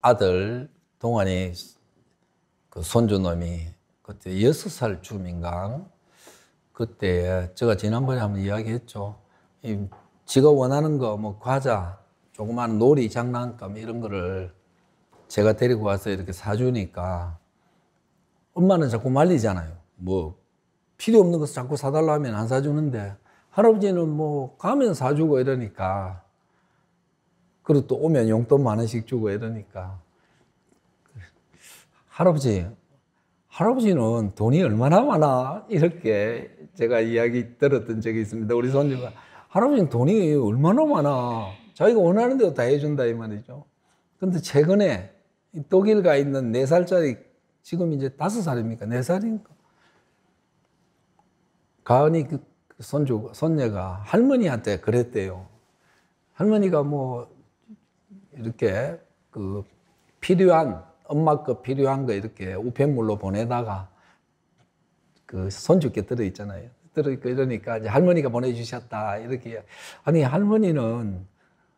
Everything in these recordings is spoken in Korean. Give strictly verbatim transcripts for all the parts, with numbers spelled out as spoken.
아들 동안이 그 손주놈이 그때 여섯 살 쯤인가 그때 제가 지난번에 한번 이야기했죠. 이 지가 원하는 거 뭐 과자, 조그만 놀이 장난감 이런 거를 제가 데리고 와서 이렇게 사주니까 엄마는 자꾸 말리잖아요. 뭐 필요 없는 거 자꾸 사달라 하면 안 사주는데 할아버지는 뭐 가면 사주고 이러니까, 그리고 또 오면 용돈 만 원씩 주고 이러니까 할아버지, 할아버지는 돈이 얼마나 많아? 이렇게 제가 이야기 들었던 적이 있습니다. 우리 손주가 할아버지는 돈이 얼마나 많아? 자기가 원하는 대로 다 해준다 이 말이죠. 근데 최근에 독일 가 있는 네 살짜리, 지금 이제 다섯 살입니까? 네 살입니까? 가은이 그 손주, 손녀가 할머니한테 그랬대요. 할머니가 뭐 이렇게 그 필요한, 엄마 거 필요한 거 이렇게 우편물로 보내다가 그 손주께 들어있잖아요. 들어있고 이러니까 이제 할머니가 보내주셨다. 이렇게. 아니, 할머니는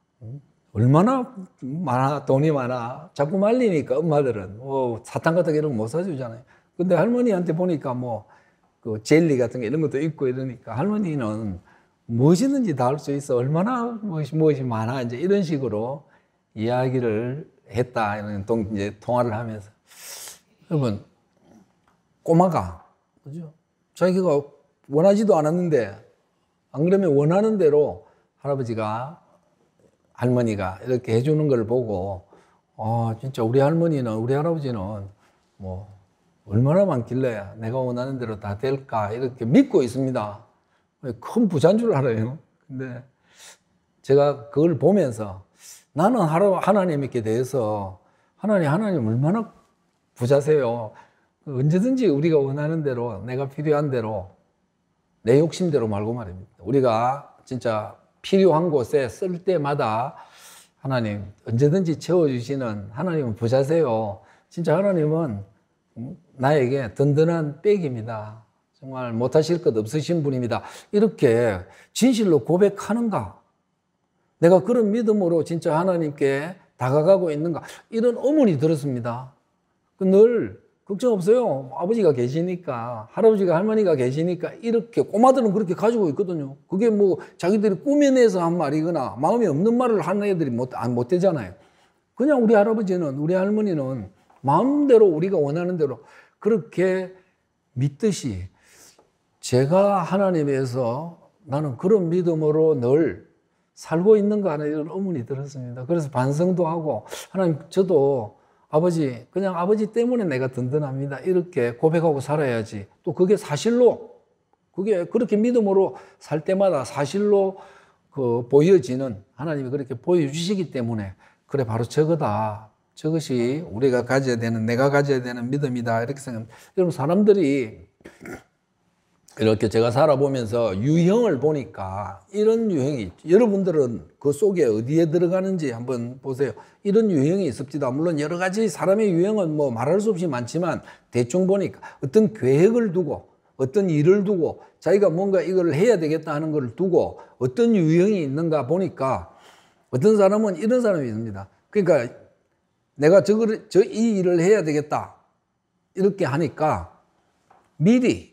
얼마나 많아, 돈이 많아. 자꾸 말리니까 엄마들은 뭐 사탕 같은 거 이런 거 못 사주잖아요. 근데 할머니한테 보니까 뭐 그 젤리 같은 거 이런 것도 있고 이러니까 할머니는 무엇이든지 다 할 수 있어. 얼마나 무엇이, 무엇이 많아. 이제 이런 식으로 이야기를 했다. 이런 동, 이제 통화를 하면서. 여러분, 꼬마가, 그죠? 자기가 원하지도 않았는데, 안 그러면 원하는 대로 할아버지가, 할머니가 이렇게 해주는 걸 보고, 아, 진짜 우리 할머니는, 우리 할아버지는 뭐, 얼마나 많길래 내가 원하는 대로 다 될까, 이렇게 믿고 있습니다. 큰 부자인 줄 알아요. 근데 제가 그걸 보면서 나는 하나님께 대해서, 하나님, 하나님 얼마나 부자세요. 언제든지 우리가 원하는 대로, 내가 필요한 대로, 내 욕심대로 말고 말입니다. 우리가 진짜 필요한 곳에 쓸 때마다 하나님 언제든지 채워주시는 하나님은 부자세요. 진짜 하나님은 나에게 든든한 백입니다. 정말 못하실 것 없으신 분입니다. 이렇게 진실로 고백하는가? 내가 그런 믿음으로 진짜 하나님께 다가가고 있는가? 이런 의문이 들었습니다. 늘 걱정 없어요. 아버지가 계시니까, 할아버지가, 할머니가 계시니까 이렇게 꼬마들은 그렇게 가지고 있거든요. 그게 뭐 자기들이 꾸며내서 한 말이거나 마음에 없는 말을 하는 애들이 못, 안, 못 되잖아요. 그냥 우리 할아버지는, 우리 할머니는 마음대로 우리가 원하는 대로 그렇게 믿듯이 제가 하나님에서 나는 그런 믿음으로 늘 살고 있는가 하는 이런 의문이 들었습니다. 그래서 반성도 하고, 하나님, 저도 아버지, 그냥 아버지 때문에 내가 든든합니다. 이렇게 고백하고 살아야지. 또 그게 사실로, 그게 그렇게 믿음으로 살 때마다 사실로 그 보여지는, 하나님이 그렇게 보여주시기 때문에, 그래, 바로 저거다. 저것이 우리가 가져야 되는, 내가 가져야 되는 믿음이다. 이렇게 생각합니다. 여러분, 사람들이 이렇게 제가 살아보면서 유형을 보니까 이런 유형이 있죠. 여러분들은 그 속에 어디에 들어가는지 한번 보세요. 이런 유형이 있습니다. 물론 여러 가지 사람의 유형은 뭐 말할 수 없이 많지만 대충 보니까 어떤 계획을 두고 어떤 일을 두고 자기가 뭔가 이걸 해야 되겠다 하는 걸 두고 어떤 유형이 있는가 보니까 어떤 사람은 이런 사람이 있습니다. 그러니까 내가 저걸, 저 이 일을 해야 되겠다 이렇게 하니까 미리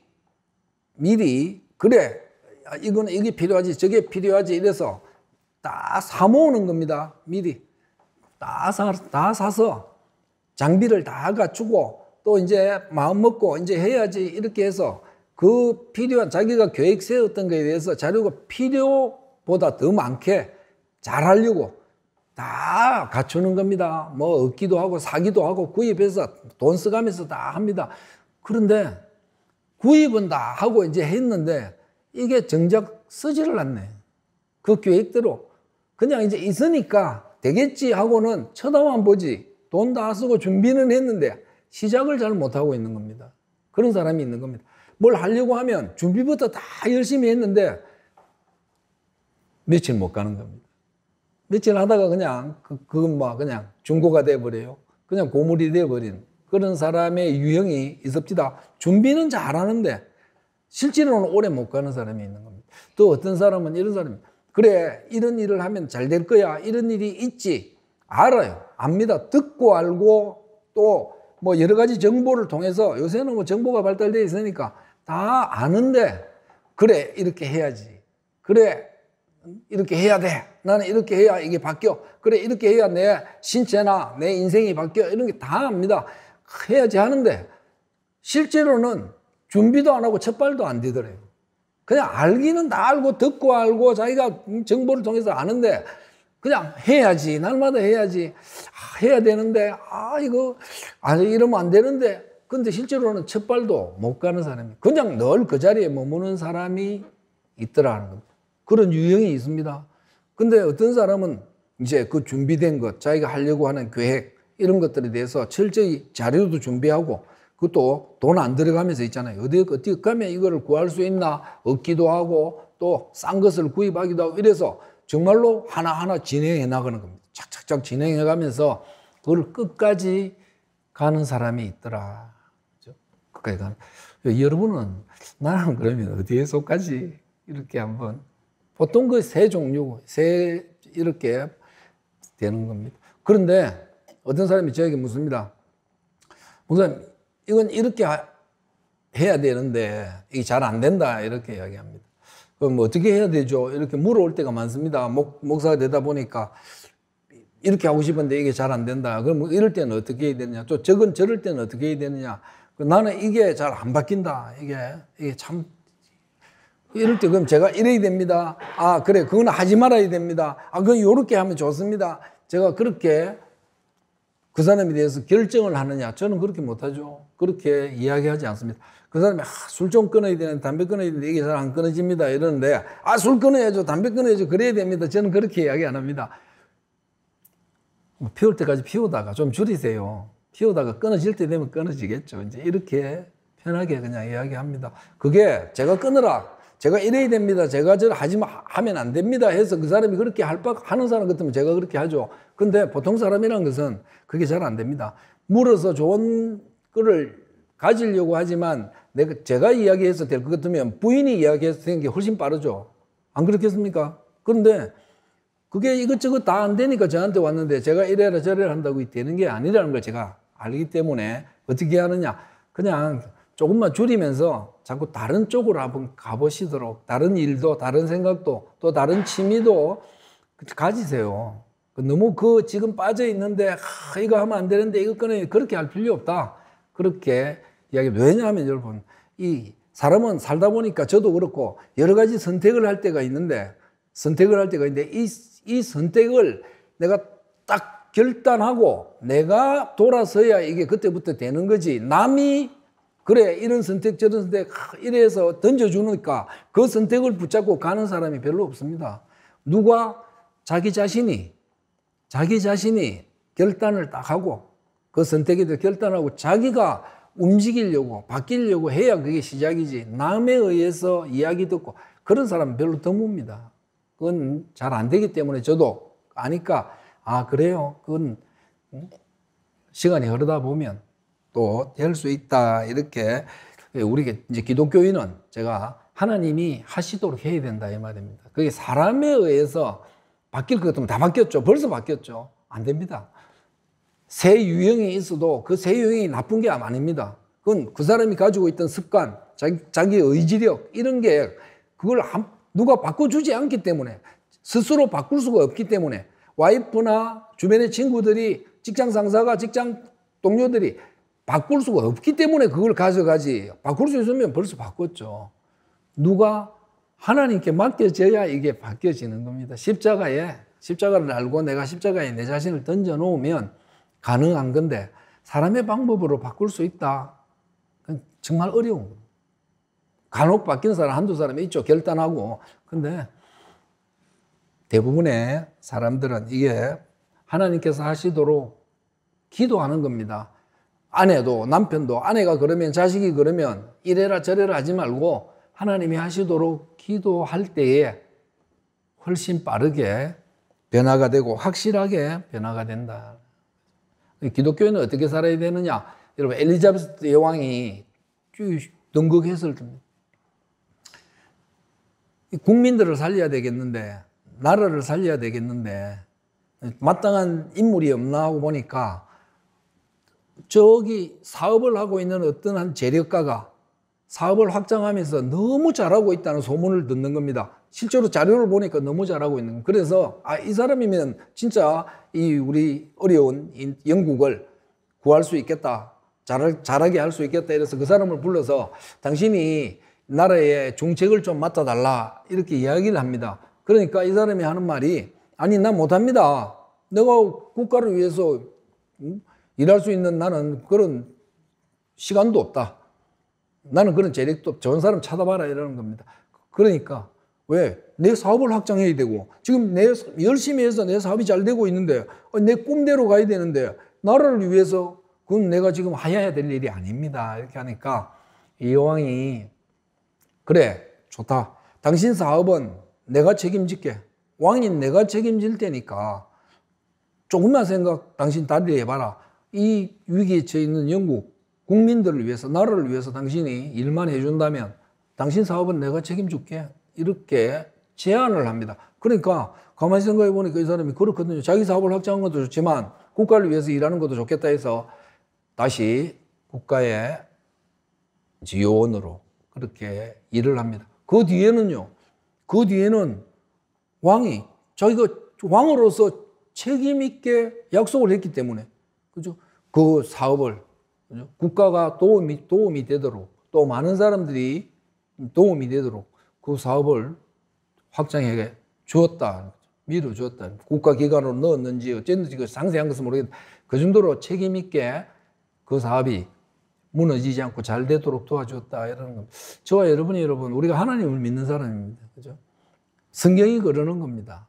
미리 그래 이거는 이게 필요하지 저게 필요하지 이래서 다 사모으는 겁니다. 미리 다, 사, 다 사서 장비를 다 갖추고 또 이제 마음 먹고 이제 해야지 이렇게 해서 그 필요한 자기가 계획 세웠던 거에 대해서 자료가 필요보다 더 많게 잘하려고 다 갖추는 겁니다. 뭐 얻기도 하고 사기도 하고 구입해서 돈 써가면서 다 합니다. 그런데 구입은 다 하고 이제 했는데 이게 정작 쓰지를 않네. 그 계획대로 그냥 이제 있으니까 되겠지 하고는 쳐다만 보지 돈 다 쓰고 준비는 했는데 시작을 잘 못하고 있는 겁니다. 그런 사람이 있는 겁니다. 뭘 하려고 하면 준비부터 다 열심히 했는데 며칠 못 가는 겁니다. 며칠 하다가 그냥 그, 그건 뭐 그냥 중고가 돼버려요. 그냥 고물이 돼버린 그런 사람의 유형이 있습니다. 준비는 잘하는데 실제로는 오래 못 가는 사람이 있는 겁니다. 또 어떤 사람은 이런 사람이 그래 이런 일을 하면 잘 될 거야 이런 일이 있지 알아요. 압니다. 듣고 알고 또 뭐 여러 가지 정보를 통해서 요새는 뭐 정보가 발달되어 있으니까 다 아는데 그래 이렇게 해야지. 그래 이렇게 해야 돼. 나는 이렇게 해야 이게 바뀌어. 그래 이렇게 해야 내 신체나 내 인생이 바뀌어. 이런 게 다 압니다. 해야지 하는데 실제로는 준비도 안 하고 첫 발도 안 디더래요. 그냥 알기는 다 알고 듣고 알고 자기가 정보를 통해서 아는데 그냥 해야지. 날마다 해야지. 아, 해야 되는데 아 이거 아 이러면 안 되는데 근데 실제로는 첫 발도 못 가는 사람이 그냥 늘 그 자리에 머무는 사람이 있더라는 겁니다. 그런 유형이 있습니다. 근데 어떤 사람은 이제 그 준비된 것, 자기가 하려고 하는 계획 이런 것들에 대해서 철저히 자료도 준비하고 그것도 돈 안 들어가면서 있잖아요. 어디, 어디 가면 이거를 구할 수 있나 얻기도 하고 또 싼 것을 구입하기도 하고 이래서 정말로 하나하나 진행해 나가는 겁니다. 착착착 진행해 가면서 그걸 끝까지 가는 사람이 있더라. 그죠? 끝까지 가는. 여러분은 나는 그러면 어디에 속하지? 이렇게 한번. 보통 그 세 종류, 세 이렇게 되는 겁니다. 그런데 어떤 사람이 저에게 묻습니다. 목사님, 이건 이렇게 해야 되는데 이게 잘 안 된다 이렇게 이야기합니다. 그럼 어떻게 해야 되죠? 이렇게 물어올 때가 많습니다. 목, 목사가 되다 보니까 이렇게 하고 싶은데 이게 잘 안 된다. 그럼 이럴 때는 어떻게 해야 되느냐? 또 저건 저럴 때는 어떻게 해야 되느냐? 나는 이게 잘 안 바뀐다. 이게 이게 참 이럴 때 그럼 제가 이래야 됩니다. 아 그래 그건 하지 말아야 됩니다. 아 그건 이렇게 하면 좋습니다. 제가 그렇게 그 사람에 대해서 결정을 하느냐? 저는 그렇게 못하죠. 그렇게 이야기하지 않습니다. 그 사람이 아, 술 좀 끊어야 되는데 담배 끊어야 되는데 이게 잘 안 끊어집니다. 이러는데 아, 술 끊어야죠. 담배 끊어야죠. 그래야 됩니다. 저는 그렇게 이야기 안 합니다. 피울 때까지 피우다가 좀 줄이세요. 피우다가 끊어질 때 되면 끊어지겠죠. 이제 이렇게 편하게 그냥 이야기합니다. 그게 제가 끊으라. 제가 이래야 됩니다. 제가 저 하지 마, 하면 안 됩니다. 해서 그 사람이 그렇게 할 바, 하는 사람 같으면 제가 그렇게 하죠. 근데 보통 사람이란 것은 그게 잘 안 됩니다. 물어서 좋은 거를 가지려고 하지만 내가, 제가 이야기해서 될 것 같으면 부인이 이야기해서 되는 게 훨씬 빠르죠. 안 그렇겠습니까? 그런데 그게 이것저것 다 안 되니까 저한테 왔는데 제가 이래라 저래라 한다고 되는 게 아니라는 걸 제가 알기 때문에 어떻게 하느냐. 그냥 조금만 줄이면서 자꾸 다른 쪽으로 한번 가보시도록 다른 일도 다른 생각도 또 다른 취미도 가지세요. 너무 그 지금 빠져 있는데 아, 이거 하면 안 되는데 이거 끊어 그렇게 할 필요 없다. 그렇게 이야기. 왜냐하면 여러분 이 사람은 살다 보니까 저도 그렇고 여러 가지 선택을 할 때가 있는데 선택을 할 때가 있는데 이, 이 선택을 내가 딱 결단하고 내가 돌아서야 이게 그때부터 되는 거지. 남이 그래 이런 선택 저런 선택 이래서 던져주니까 그 선택을 붙잡고 가는 사람이 별로 없습니다. 누가 자기 자신이 자기 자신이 결단을 딱 하고 그 선택에 대해 결단하고 자기가 움직이려고 바뀌려고 해야 그게 시작이지. 남에 의해서 이야기 듣고 그런 사람은 별로 드뭅니다. 그건 잘 안 되기 때문에 저도 아니까 아 그래요. 그건 시간이 흐르다 보면 또 될 수 있다. 이렇게 우리 이제 기독교인은 제가 하나님이 하시도록 해야 된다 이 말입니다. 그게 사람에 의해서 바뀔 것 같으면 다 바뀌었죠. 벌써 바뀌었죠. 안 됩니다. 새 유형이 있어도 그 새 유형이 나쁜 게 아닙니다. 그건 그 사람이 가지고 있던 습관, 자기, 자기 의지력 이런 게 그걸 한, 누가 바꿔주지 않기 때문에 스스로 바꿀 수가 없기 때문에 와이프나 주변의 친구들이 직장 상사가 직장 동료들이 바꿀 수가 없기 때문에 그걸 가져가지. 바꿀 수 있으면 벌써 바꿨죠. 누가 하나님께 맡겨져야 이게 바뀌어지는 겁니다. 십자가에 십자가를 알고 내가 십자가에 내 자신을 던져 놓으면 가능한 건데 사람의 방법으로 바꿀 수 있다. 정말 어려운 겁니다. 간혹 바뀌는 사람 한두 사람이 있죠. 결단하고. 근데 대부분의 사람들은 이게 하나님께서 하시도록 기도하는 겁니다. 아내도 남편도 아내가 그러면 자식이 그러면 이래라 저래라 하지 말고 하나님이 하시도록 기도할 때에 훨씬 빠르게 변화가 되고 확실하게 변화가 된다. 기독교인은 어떻게 살아야 되느냐? 여러분 엘리자베스 여왕이 등극했을 때 국민들을 살려야 되겠는데 나라를 살려야 되겠는데 마땅한 인물이 없나 하고 보니까 저기 사업을 하고 있는 어떤 한 재력가가 사업을 확장하면서 너무 잘하고 있다는 소문을 듣는 겁니다. 실제로 자료를 보니까 너무 잘하고 있는 거예요. 그래서 아, 이 사람이면 진짜 이 우리 어려운 영국을 구할 수 있겠다. 잘, 잘하게 할 수 있겠다. 이래서 그 사람을 불러서 당신이 나라의 정책을 좀 맡아달라. 이렇게 이야기를 합니다. 그러니까 이 사람이 하는 말이 아니, 나 못합니다. 내가 국가를 위해서 일할 수 있는 나는 그런 시간도 없다. 나는 그런 재력도 없. 좋은 사람 찾아봐라. 이러는 겁니다. 그러니까 왜? 내 사업을 확장해야 되고 지금 내 열심히 해서 내 사업이 잘 되고 있는데 내 꿈대로 가야 되는데 나라를 위해서 그건 내가 지금 하여야 될 일이 아닙니다. 이렇게 하니까 이 여왕이 그래 좋다. 당신 사업은 내가 책임질게. 왕인 내가 책임질 테니까 조금만 생각 당신 다리 해봐라. 이 위기에 처해 있는 영국 국민들을 위해서 나라를 위해서 당신이 일만 해준다면 당신 사업은 내가 책임줄게. 이렇게 제안을 합니다. 그러니까 가만히 생각해 보니까 이 사람이 그렇거든요. 자기 사업을 확장하는 것도 좋지만 국가를 위해서 일하는 것도 좋겠다 해서 다시 국가의 요원으로 그렇게 일을 합니다. 그 뒤에는요. 그 뒤에는 왕이 자기가 왕으로서 책임 있게 약속을 했기 때문에 그죠? 그 사업을 그죠? 국가가 도움이 도움이 되도록 또 많은 사람들이 도움이 되도록 그 사업을 확장해 주었다. 밀어 주었다. 국가 기관으로 넣었는지 어쨌는지 그 상세한 것은 모르겠는데 그 정도로 책임 있게 그 사업이 무너지지 않고 잘 되도록 도와주었다. 이러는 겁니다. 저와 여러분이 여러분 우리가 하나님을 믿는 사람입니다. 그죠? 성경이 그러는 겁니다.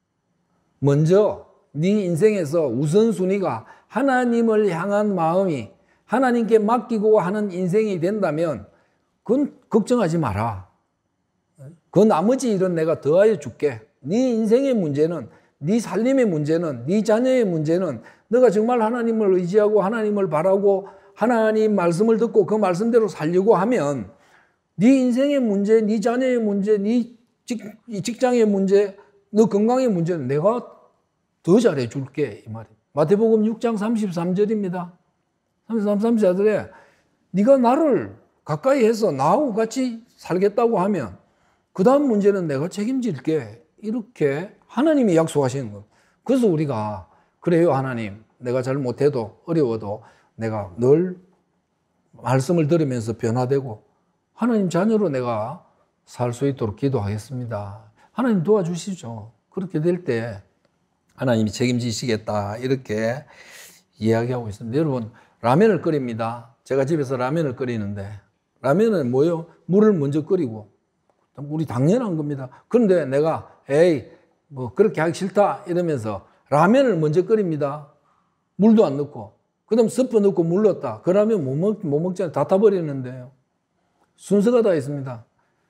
먼저 네 인생에서 우선순위가 하나님을 향한 마음이 하나님께 맡기고 하는 인생이 된다면 그건 걱정하지 마라. 그 나머지 일은 내가 더하여 줄게. 네 인생의 문제는 네 살림의 문제는 네 자녀의 문제는 너가 정말 하나님을 의지하고 하나님을 바라고 하나님 말씀을 듣고 그 말씀대로 살려고 하면 네 인생의 문제, 네 자녀의 문제, 네 직, 직장의 문제, 너 건강의 문제는 내가 더 잘해 줄게 이 말이에요. 마태복음 육 장 삼십삼 절입니다. 삼십삼, 삼십사 절에 네가 나를 가까이 해서 나하고 같이 살겠다고 하면 그 다음 문제는 내가 책임질게. 이렇게 하나님이 약속하시는 거예요. 그래서 우리가 그래요 하나님 내가 잘못해도 어려워도 내가 늘 말씀을 들으면서 변화되고 하나님 자녀로 내가 살 수 있도록 기도하겠습니다. 하나님 도와주시죠. 그렇게 될 때 하나님이 책임지시겠다 이렇게 이야기하고 있습니다. 여러분 라면을 끓입니다. 제가 집에서 라면을 끓이는데 라면은 뭐요? 물을 먼저 끓이고 우리 당연한 겁니다. 그런데 내가 에이 뭐 그렇게 하기 싫다 이러면서 라면을 먼저 끓입니다. 물도 안 넣고 그 다음 스프 넣고 물 넣었다. 그러면 못, 먹, 못 먹잖아요. 다 타버리는데요. 순서가 다 있습니다.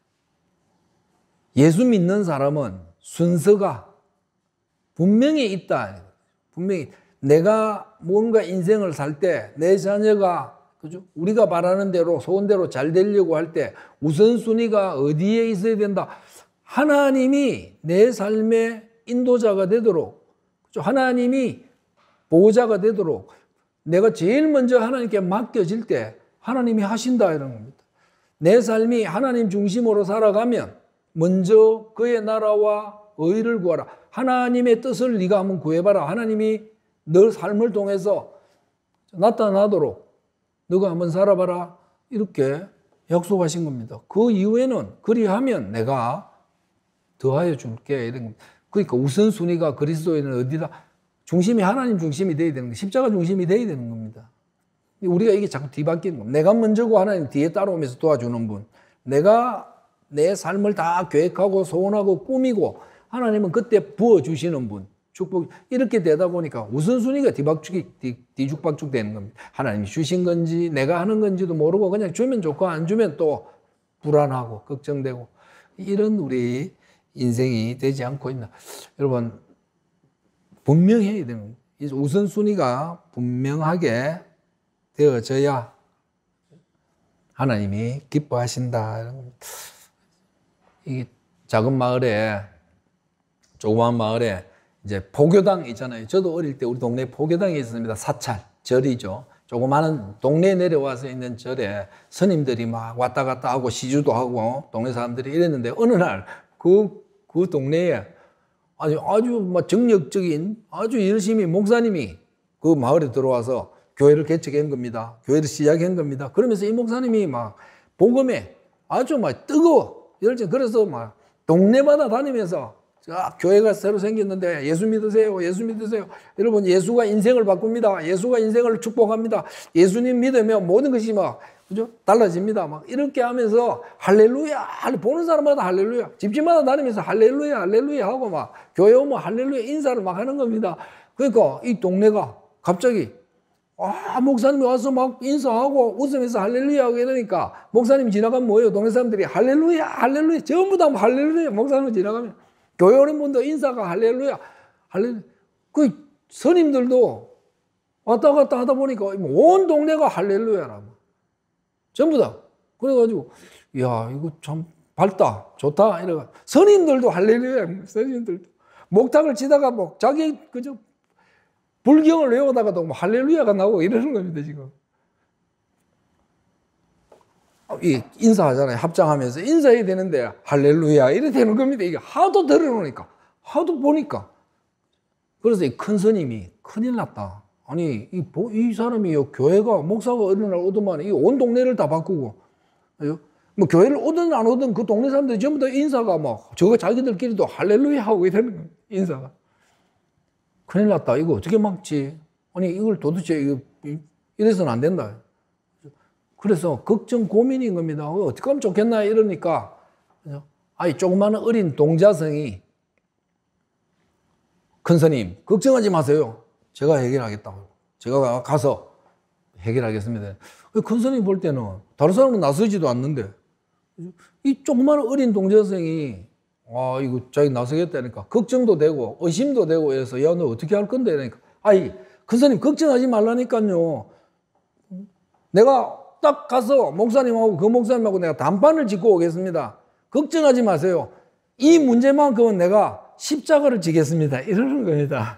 예수 믿는 사람은 순서가 분명히 있다. 분명히 내가 뭔가 인생을 살 때 내 자녀가 그죠? 우리가 바라는 대로 소원대로 잘 되려고 할 때 우선순위가 어디에 있어야 된다. 하나님이 내 삶의 인도자가 되도록 그죠? 하나님이 보호자가 되도록 내가 제일 먼저 하나님께 맡겨질 때 하나님이 하신다 이런 겁니다. 내 삶이 하나님 중심으로 살아가면 먼저 그의 나라와 의를 구하라. 하나님의 뜻을 네가 한번 구해봐라. 하나님이 너 삶을 통해서 나타나도록 너가 한번 살아봐라. 이렇게 약속하신 겁니다. 그 이후에는 그리하면 내가 더하여 줄게. 이런 겁니다. 그러니까 우선순위가 그리스도인은 어디다? 중심이 하나님 중심이 되어야 되는 거예요. 십자가 중심이 되어야 되는 겁니다. 우리가 이게 자꾸 뒤바뀌는 겁니다. 내가 먼저고 하나님 뒤에 따라오면서 도와주는 분. 내가 내 삶을 다 계획하고 소원하고 꾸미고 하나님은 그때 부어주시는 분. 축복. 이렇게 되다 보니까 우선순위가 뒤박죽이, 뒤, 뒤죽박죽 되는 겁니다. 하나님이 주신 건지 내가 하는 건지도 모르고 그냥 주면 좋고 안 주면 또 불안하고 걱정되고 이런 우리 인생이 되지 않고 있나. 여러분 분명해야 되는 겁니다. 우선순위가 분명하게 되어져야 하나님이 기뻐하신다. 이런 겁니다. 이 작은 마을에 조그마한 마을에 이제 포교당 있잖아요. 저도 어릴 때 우리 동네에 포교당이 있었습니다. 사찰, 절이죠. 조그마한 동네에 내려와서 있는 절에 스님들이 막 왔다 갔다 하고 시주도 하고 동네 사람들이 이랬는데 어느 날 그, 그 동네에 아주, 아주 막 정력적인 아주 열심히 목사님이 그 마을에 들어와서 교회를 개척한 겁니다. 교회를 시작한 겁니다. 그러면서 이 목사님이 막 복음에 아주 막 뜨거워 열정. 그래서 막 동네마다 다니면서 자, 교회가 새로 생겼는데 예수 믿으세요. 예수 믿으세요. 여러분 예수가 인생을 바꿉니다. 예수가 인생을 축복합니다. 예수님 믿으면 모든 것이 막 그죠? 달라집니다. 막 이렇게 하면서 할렐루야 보는 사람마다 할렐루야 집집마다 다니면서 할렐루야 할렐루야 하고 막 교회 오면 할렐루야 인사를 막 하는 겁니다. 그러니까 이 동네가 갑자기 아, 목사님이 와서 막 인사하고 웃으면서 할렐루야 하고 이러니까 목사님이 지나가면 뭐예요? 동네 사람들이 할렐루야 할렐루야 전부 다 할렐루야 목사님이 지나가면 교회 오는 분도 인사가 할렐루야 할렐루야 그 스님들도 왔다 갔다 하다 보니까 온 동네가 할렐루야라고 전부 다 그래가지고 야 이거 참 밝다 좋다 이러고 스님들도 할렐루야 스님들도 목탁을 치다가 뭐 자기 그저 불경을 외우다가도 뭐 할렐루야가 나오고 이러는 겁니다, 지금. 이 인사하잖아요. 합장하면서 인사해야 되는데 할렐루야 이래 되는 겁니다. 이게 하도 들어놓으니까 하도 보니까 그래서 이 큰 스님이 큰일 났다. 아니 이, 이 사람이 교회가 목사가 어느 날 오더만 이 온 동네를 다 바꾸고 뭐 교회를 오든 안 오든 그 동네 사람들이 전부 다 인사가 막 저거 자기들끼리도 할렐루야 하고 이러는 겁니다. 인사가. 큰일 났다. 이거 어떻게 막지? 아니, 이걸 도대체, 이거, 이래서는 안 된다. 그래서 걱정, 고민인 겁니다. 어떻게 하면 좋겠나? 이러니까, 아이, 조그마한 어린 동자성이, 큰 스님, 걱정하지 마세요. 제가 해결하겠다고. 제가 가서 해결하겠습니다. 큰 스님 볼 때는, 다른 사람은 나서지도 않는데, 이 조그마한 어린 동자성이, 아, 이거 자기 나서겠다니까. 걱정도 되고, 의심도 되고 해서, 야, 너 어떻게 할 건데? 그러니까, 아이, 큰 스님 걱정하지 말라니까요. 내가 딱 가서 목사님하고 그 목사님하고 내가 단판을 짓고 오겠습니다. 걱정하지 마세요. 이 문제만큼은 내가 십자가를 지겠습니다. 이러는 겁니다.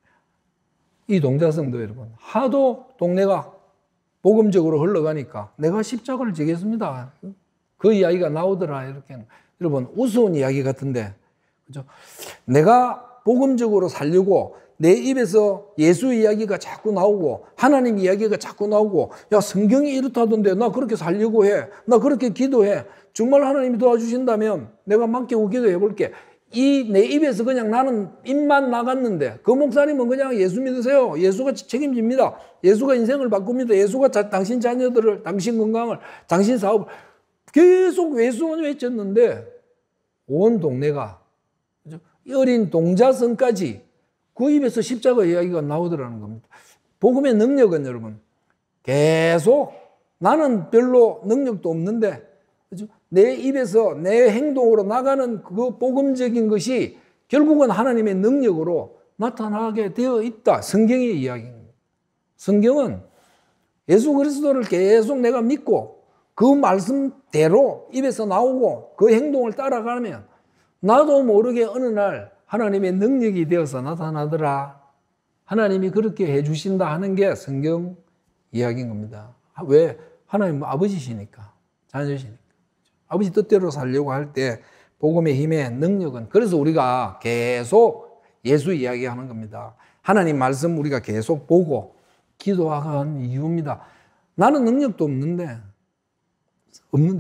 이 동자성도 여러분, 하도 동네가 복음적으로 흘러가니까 내가 십자가를 지겠습니다. 그 이야기가 나오더라. 이렇게. 여러분, 우스운 이야기 같은데, 그죠? 내가 복음적으로 살려고 내 입에서 예수 이야기가 자꾸 나오고, 하나님 이야기가 자꾸 나오고, 야, 성경이 이렇다던데, 나 그렇게 살려고 해. 나 그렇게 기도해. 정말 하나님이 도와주신다면 내가 맡기고 기도해 볼게. 이 내 입에서 그냥 나는 입만 나갔는데, 그 목사님은 그냥 예수 믿으세요. 예수가 책임집니다. 예수가 인생을 바꿉니다. 예수가 자, 당신 자녀들을, 당신 건강을, 당신 사업을, 계속 외수만 외쳤는데 온 동네가 어린 동자성까지 그 입에서 십자가 이야기가 나오더라는 겁니다. 복음의 능력은 여러분 계속 나는 별로 능력도 없는데 내 입에서 내 행동으로 나가는 그 복음적인 것이 결국은 하나님의 능력으로 나타나게 되어 있다. 성경의 이야기입니다. 성경은 예수 그리스도를 계속 내가 믿고 그 말씀대로 입에서 나오고 그 행동을 따라가면 나도 모르게 어느 날 하나님의 능력이 되어서 나타나더라. 하나님이 그렇게 해주신다 하는 게 성경 이야기인 겁니다. 왜? 하나님 아버지시니까. 자녀시니까. 아버지 뜻대로 살려고 할 때 복음의 힘의 능력은 그래서 우리가 계속 예수 이야기하는 겁니다. 하나님 말씀 우리가 계속 보고 기도하는 이유입니다. 나는 능력도 없는데 없는데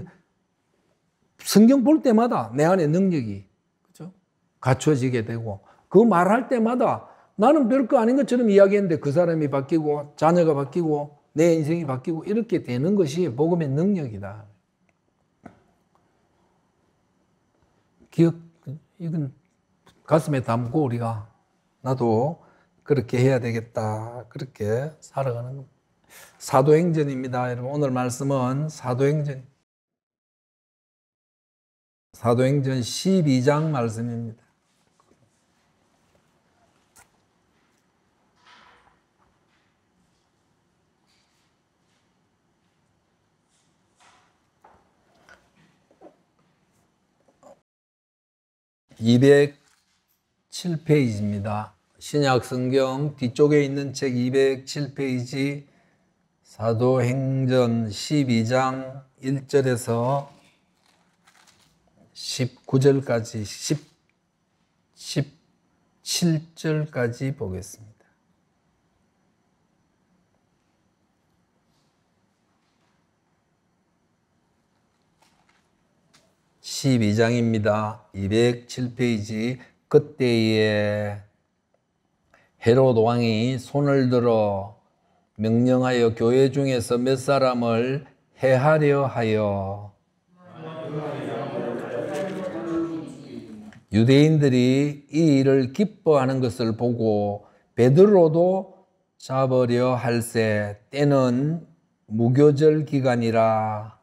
성경 볼 때마다 내 안에 능력이 그죠? 갖춰지게 되고 그 말할 때마다 나는 별거 아닌 것처럼 이야기했는데 그 사람이 바뀌고 자녀가 바뀌고 내 인생이 바뀌고 이렇게 되는 것이 복음의 능력이다. 기억 이건 가슴에 담고 우리가 나도 그렇게 해야 되겠다 그렇게 살아가는 겁니다. 사도행전입니다. 여러분 오늘 말씀은 사도행전 사도행전 십이 장 말씀입니다. 이백십일 이백칠 페이지입니다. 신약 성경 뒤쪽에 있는 책 이백칠 페이지 사도행전 십이 장 일 절에서 십구 절까지 십, 십칠 절까지 보겠습니다. 십이 장입니다. 이백칠 페이지. 그때에 헤롯 왕이 손을 들어 명령하여 교회 중에서 몇 사람을 해하려 하여 유대인들이 이 일을 기뻐하는 것을 보고 베드로도 잡으려 할세. 때는 무교절 기간이라.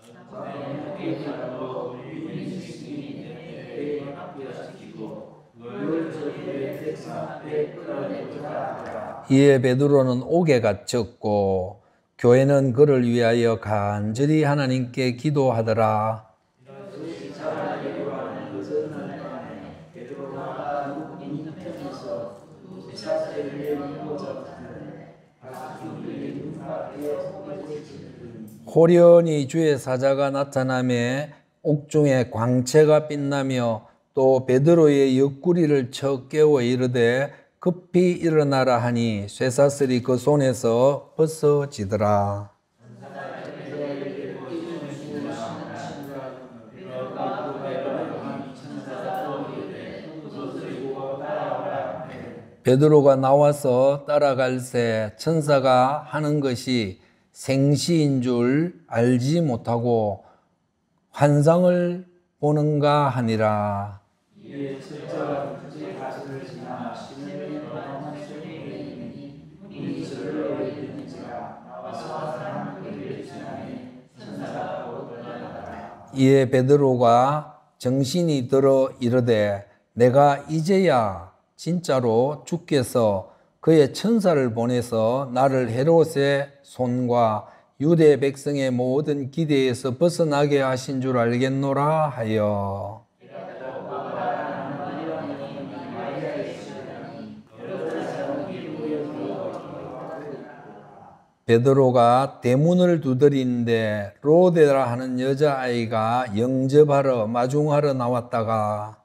이에 베드로는 옥에 갇혔고 교회는 그를 위하여 간절히 하나님께 기도하더라. 호련히 주의 사자가 나타나매 옥중에 광채가 빛나며 또 베드로의 옆구리를 쳐 깨워 이르되 급히 일어나라 하니 쇠사슬이 그 손에서 벗어지더라. 베드로가 나와서 따라갈새 천사가 하는 것이 생시인 줄 알지 못하고 환상을 보는가 하니라. 이에 베드로가 정신이 들어 이르되 내가 이제야 진짜로 주께서 그의 천사를 보내서 나를 헤롯의 손과 유대 백성의 모든 기대에서 벗어나게 하신 줄 알겠노라 하여 베드로가 대문을 두드리는데 로데라 하는 여자아이가 영접하러 마중하러 나왔다가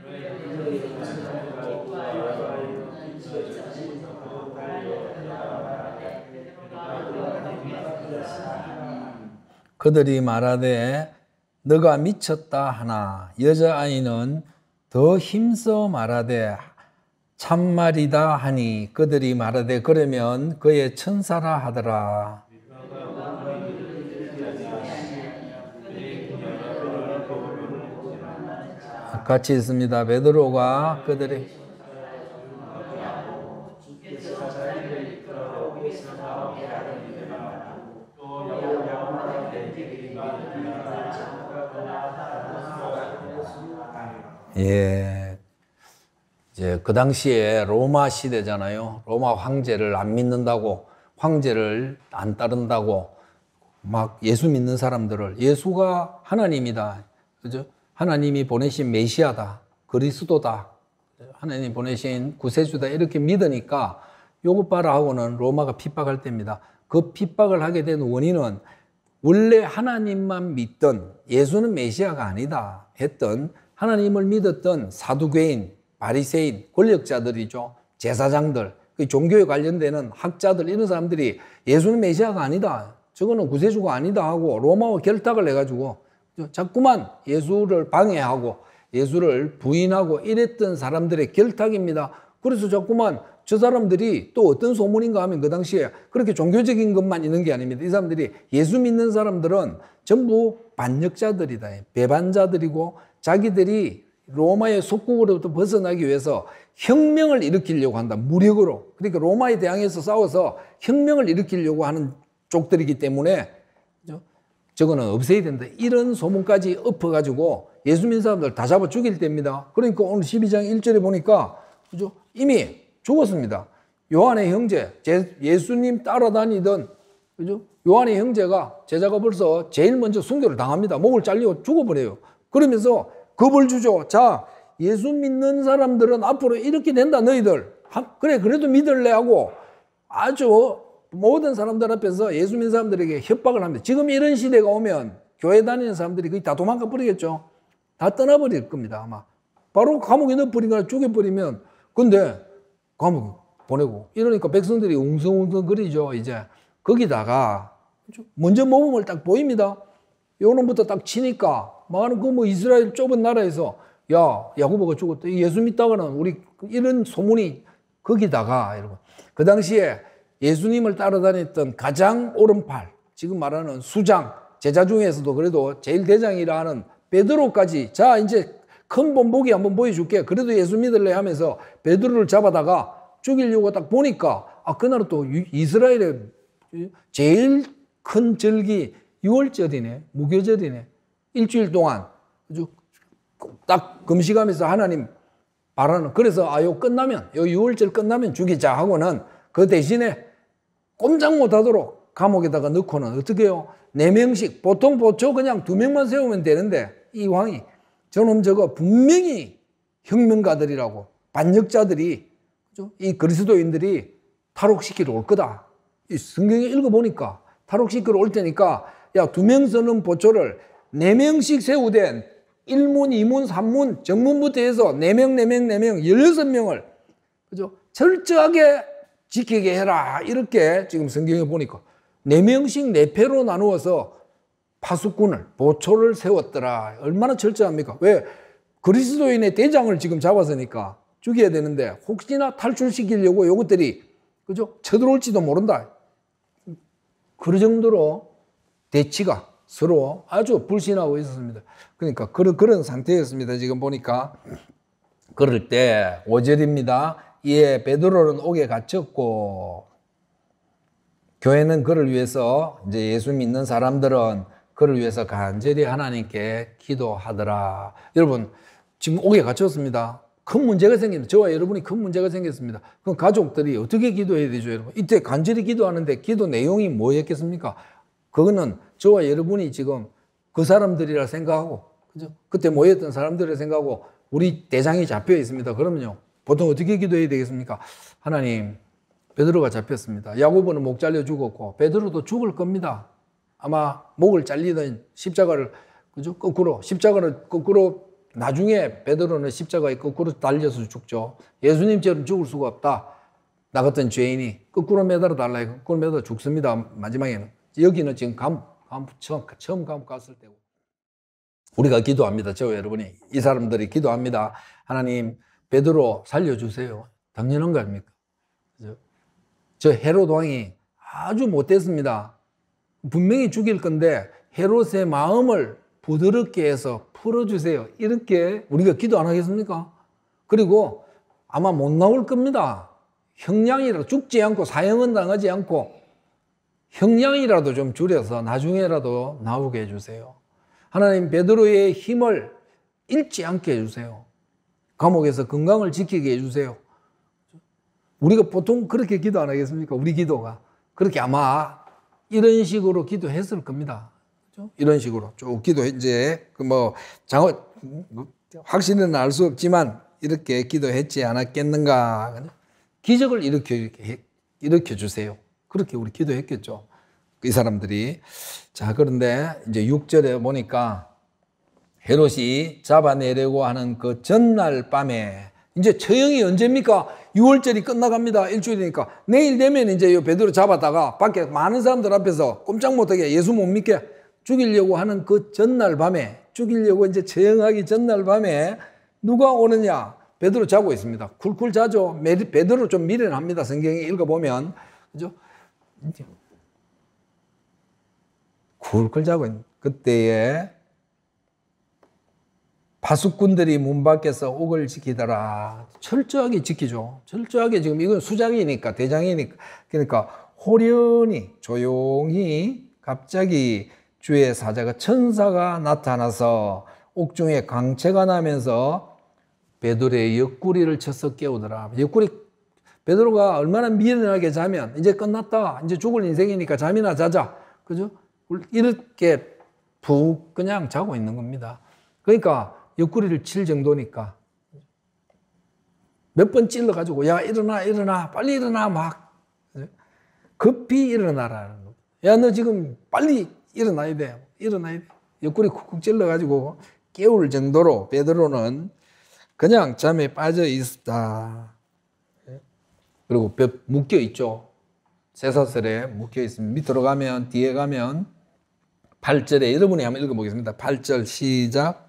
그들이 말하되 너가 미쳤다 하나 여자아이는 더 힘써 말하되 참말이다 하니 그들이 말하되 그러면 그의 천사라 하더라. 같이 있습니다. 베드로가 그들이 예, 이제 그 당시에 로마 시대잖아요. 로마 황제를 안 믿는다고, 황제를 안 따른다고 막 예수 믿는 사람들을 예수가 하나님이다, 그죠? 하나님이 보내신 메시아다, 그리스도다, 하나님이 보내신 구세주다 이렇게 믿으니까 요것 봐라 하고는 로마가 핍박할 때입니다. 그 핍박을 하게 된 원인은 원래 하나님만 믿던 예수는 메시아가 아니다 했던 하나님을 믿었던 사두개인, 바리새인, 권력자들이죠. 제사장들, 종교에 관련되는 학자들 이런 사람들이 예수는 메시아가 아니다, 저거는 구세주가 아니다 하고 로마와 결탁을 해가지고 자꾸만 예수를 방해하고 예수를 부인하고 이랬던 사람들의 결탁입니다. 그래서 자꾸만 저 사람들이 또 어떤 소문인가 하면 그 당시에 그렇게 종교적인 것만 있는 게 아닙니다. 이 사람들이 예수 믿는 사람들은 전부 반역자들이다, 배반자들이고 자기들이 로마의 속국으로부터 벗어나기 위해서 혁명을 일으키려고 한다, 무력으로. 그러니까 로마에 대항해서 싸워서 혁명을 일으키려고 하는 쪽들이기 때문에 저거는 없애야 된다, 이런 소문까지 엎어가지고 예수 믿는 사람들 다 잡아 죽일 때입니다. 그러니까 오늘 십이 장 일 절에 보니까 그죠? 이미 죽었습니다. 요한의 형제, 예수님 따라다니던 그죠? 요한의 형제가, 제자가 벌써 제일 먼저 순교를 당합니다. 목을 잘리고 죽어버려요. 그러면서 겁을 주죠. 자, 예수 믿는 사람들은 앞으로 이렇게 된다, 너희들. 그래, 그래도 믿을래 하고 아주 모든 사람들 앞에서 예수 믿는 사람들에게 협박을 합니다. 지금 이런 시대가 오면 교회 다니는 사람들이 거의 다 도망가 버리겠죠. 다 떠나버릴 겁니다, 아마. 바로 감옥에 넣어버리거나 죽여버리면, 근데 감옥 보내고 이러니까 백성들이 웅성웅성거리죠. 이제 거기다가 먼저 모범을 딱 보입니다. 요놈부터 딱 치니까 많은 그 뭐 이스라엘 좁은 나라에서 야, 야고보가 죽었다, 예수 믿다가는 우리 이런 소문이 거기다가 여러분, 그 당시에 예수님을 따라다녔던 가장 오른팔, 지금 말하는 수장, 제자 중에서도 그래도 제일 대장이라 하는 베드로까지, 자 이제 큰 본보기 한번 보여줄게, 그래도 예수 믿을래 하면서 베드로를 잡아다가 죽이려고 딱 보니까, 아, 그날은 또 이스라엘의 제일 큰 절기 유월절이네, 무교절이네. 일주일 동안 딱 금식하면서 하나님 바라는, 그래서 아, 요 끝나면, 요 유월절 끝나면 죽이자 하고는 그 대신에 꼼짝 못하도록 감옥에다가 넣고는 어떻게 해요? 네 명씩, 보통 보초 그냥 두 명만 세우면 되는데 이 왕이 저놈 저거 분명히 혁명가들이라고, 반역자들이, 이 그리스도인들이 탈옥시키러 올 거다. 이 성경에 읽어보니까 탈옥시키러 올 테니까 야, 두 명 서는 보초를 네 명씩 세우된 일 문, 이 문, 삼 문, 정문부터 해서 네 명, 네 명, 네 명, 열여섯 명을 그죠? 철저하게 지키게 해라. 이렇게 지금 성경에 보니까 네 명씩 네 패로 나누어서 파수꾼을, 보초를 세웠더라. 얼마나 철저합니까? 왜? 그리스도인의 대장을 지금 잡았으니까 죽여야 되는데 혹시나 탈출시키려고 요것들이 그죠? 쳐들어올지도 모른다. 그 정도로 대치가 서로 아주 불신하고 있었습니다. 그러니까 그런, 그런 상태였습니다. 지금 보니까. 그럴 때 오 절입니다. 이에 베드로는 옥에 갇혔고, 교회는 그를 위해서, 이제 예수 믿는 사람들은 그를 위해서 간절히 하나님께 기도하더라. 여러분, 지금 옥에 갇혔습니다. 큰 문제가 생깁니다. 저와 여러분이 큰 문제가 생겼습니다. 그럼 가족들이 어떻게 기도해야 되죠, 여러분? 이때 간절히 기도하는데 기도 내용이 뭐였겠습니까? 그거는 저와 여러분이 지금 그 사람들이라 생각하고, 그죠? 그때 모였던 사람들이라 생각하고, 우리 대장이 잡혀 있습니다. 그러면요, 보통 어떻게 기도해야 되겠습니까? 하나님, 베드로가 잡혔습니다. 야고보는 목 잘려 죽었고, 베드로도 죽을 겁니다. 아마 목을 잘리던 십자가를, 그죠? 거꾸로, 십자가를 거꾸로, 나중에 베드로는 십자가에 거꾸로 달려서 죽죠. 예수님처럼 죽을 수가 없다. 나 같은 죄인이 거꾸로 매달아 달라 해서 거꾸로 매달아 죽습니다. 마지막에는. 여기는 지금 감, 감, 처음, 처음 감옥 갔을 때고. 우리가 기도합니다. 저 여러분이. 이 사람들이 기도합니다. 하나님, 베드로 살려주세요. 당연한 거 아닙니까? 저 헤롯 왕이 아주 못됐습니다. 분명히 죽일 건데 헤롯의 마음을 부드럽게 해서 풀어주세요. 이렇게 우리가 기도 안 하겠습니까? 그리고 아마 못 나올 겁니다. 형량이라도 죽지 않고 사형은 당하지 않고 형량이라도 좀 줄여서 나중에라도 나오게 해주세요. 하나님, 베드로의 힘을 잃지 않게 해주세요. 감옥에서 건강을 지키게 해주세요. 우리가 보통 그렇게 기도 안 하겠습니까? 우리 기도가. 그렇게 아마 이런 식으로 기도했을 겁니다. 그렇죠? 이런 식으로 쭉 기도, 이제, 그 뭐, 장, 확실히는 알 수 없지만, 이렇게 기도했지 않았겠는가. 기적을 일으켜, 일으켜 주세요. 그렇게 우리 기도했겠죠. 이 사람들이. 자, 그런데 이제 육 절에 보니까 헤롯이 잡아내려고 하는 그 전날 밤에, 이제 처형이 언제입니까? 유월절이 끝나갑니다. 일주일이니까. 내일 되면 이제 요 베드로 잡았다가 밖에 많은 사람들 앞에서 꼼짝 못하게 예수 못 믿게 죽이려고 하는 그 전날 밤에, 죽이려고 이제 처형하기 전날 밤에 누가 오느냐? 베드로 자고 있습니다. 쿨쿨 자죠. 베드로 좀 미련합니다. 성경에 읽어보면. 그죠? 쿨쿨 자고 있는 그때에 파수꾼들이 문 밖에서 옥을 지키더라. 철저하게 지키죠. 철저하게. 지금 이건 수장이니까, 대장이니까. 그러니까 호련히 조용히 갑자기 주의 사자가, 천사가 나타나서 옥중에 광채가 나면서 베드로의 옆구리를 쳐서 깨우더라. 옆구리, 베드로가 얼마나 미련하게 자면 이제 끝났다, 이제 죽을 인생이니까 잠이나 자자, 그죠? 이렇게 푹 그냥 자고 있는 겁니다. 그러니까 옆구리를 칠 정도니까 몇 번 찔러가지고 야 일어나 일어나 빨리 일어나 막 급히 일어나라는 거. 야 너 지금 빨리 일어나야 돼. 일어나야 돼. 옆구리 쿡쿡 찔러가지고 깨울 정도로 베드로는 그냥 잠에 빠져 있었다. 그리고 뼈 묶여 있죠. 쇠사슬에 묶여 있습니다. 밑으로 가면 뒤에 가면 팔 절에 여러분이 한번 읽어보겠습니다. 팔 절 시작.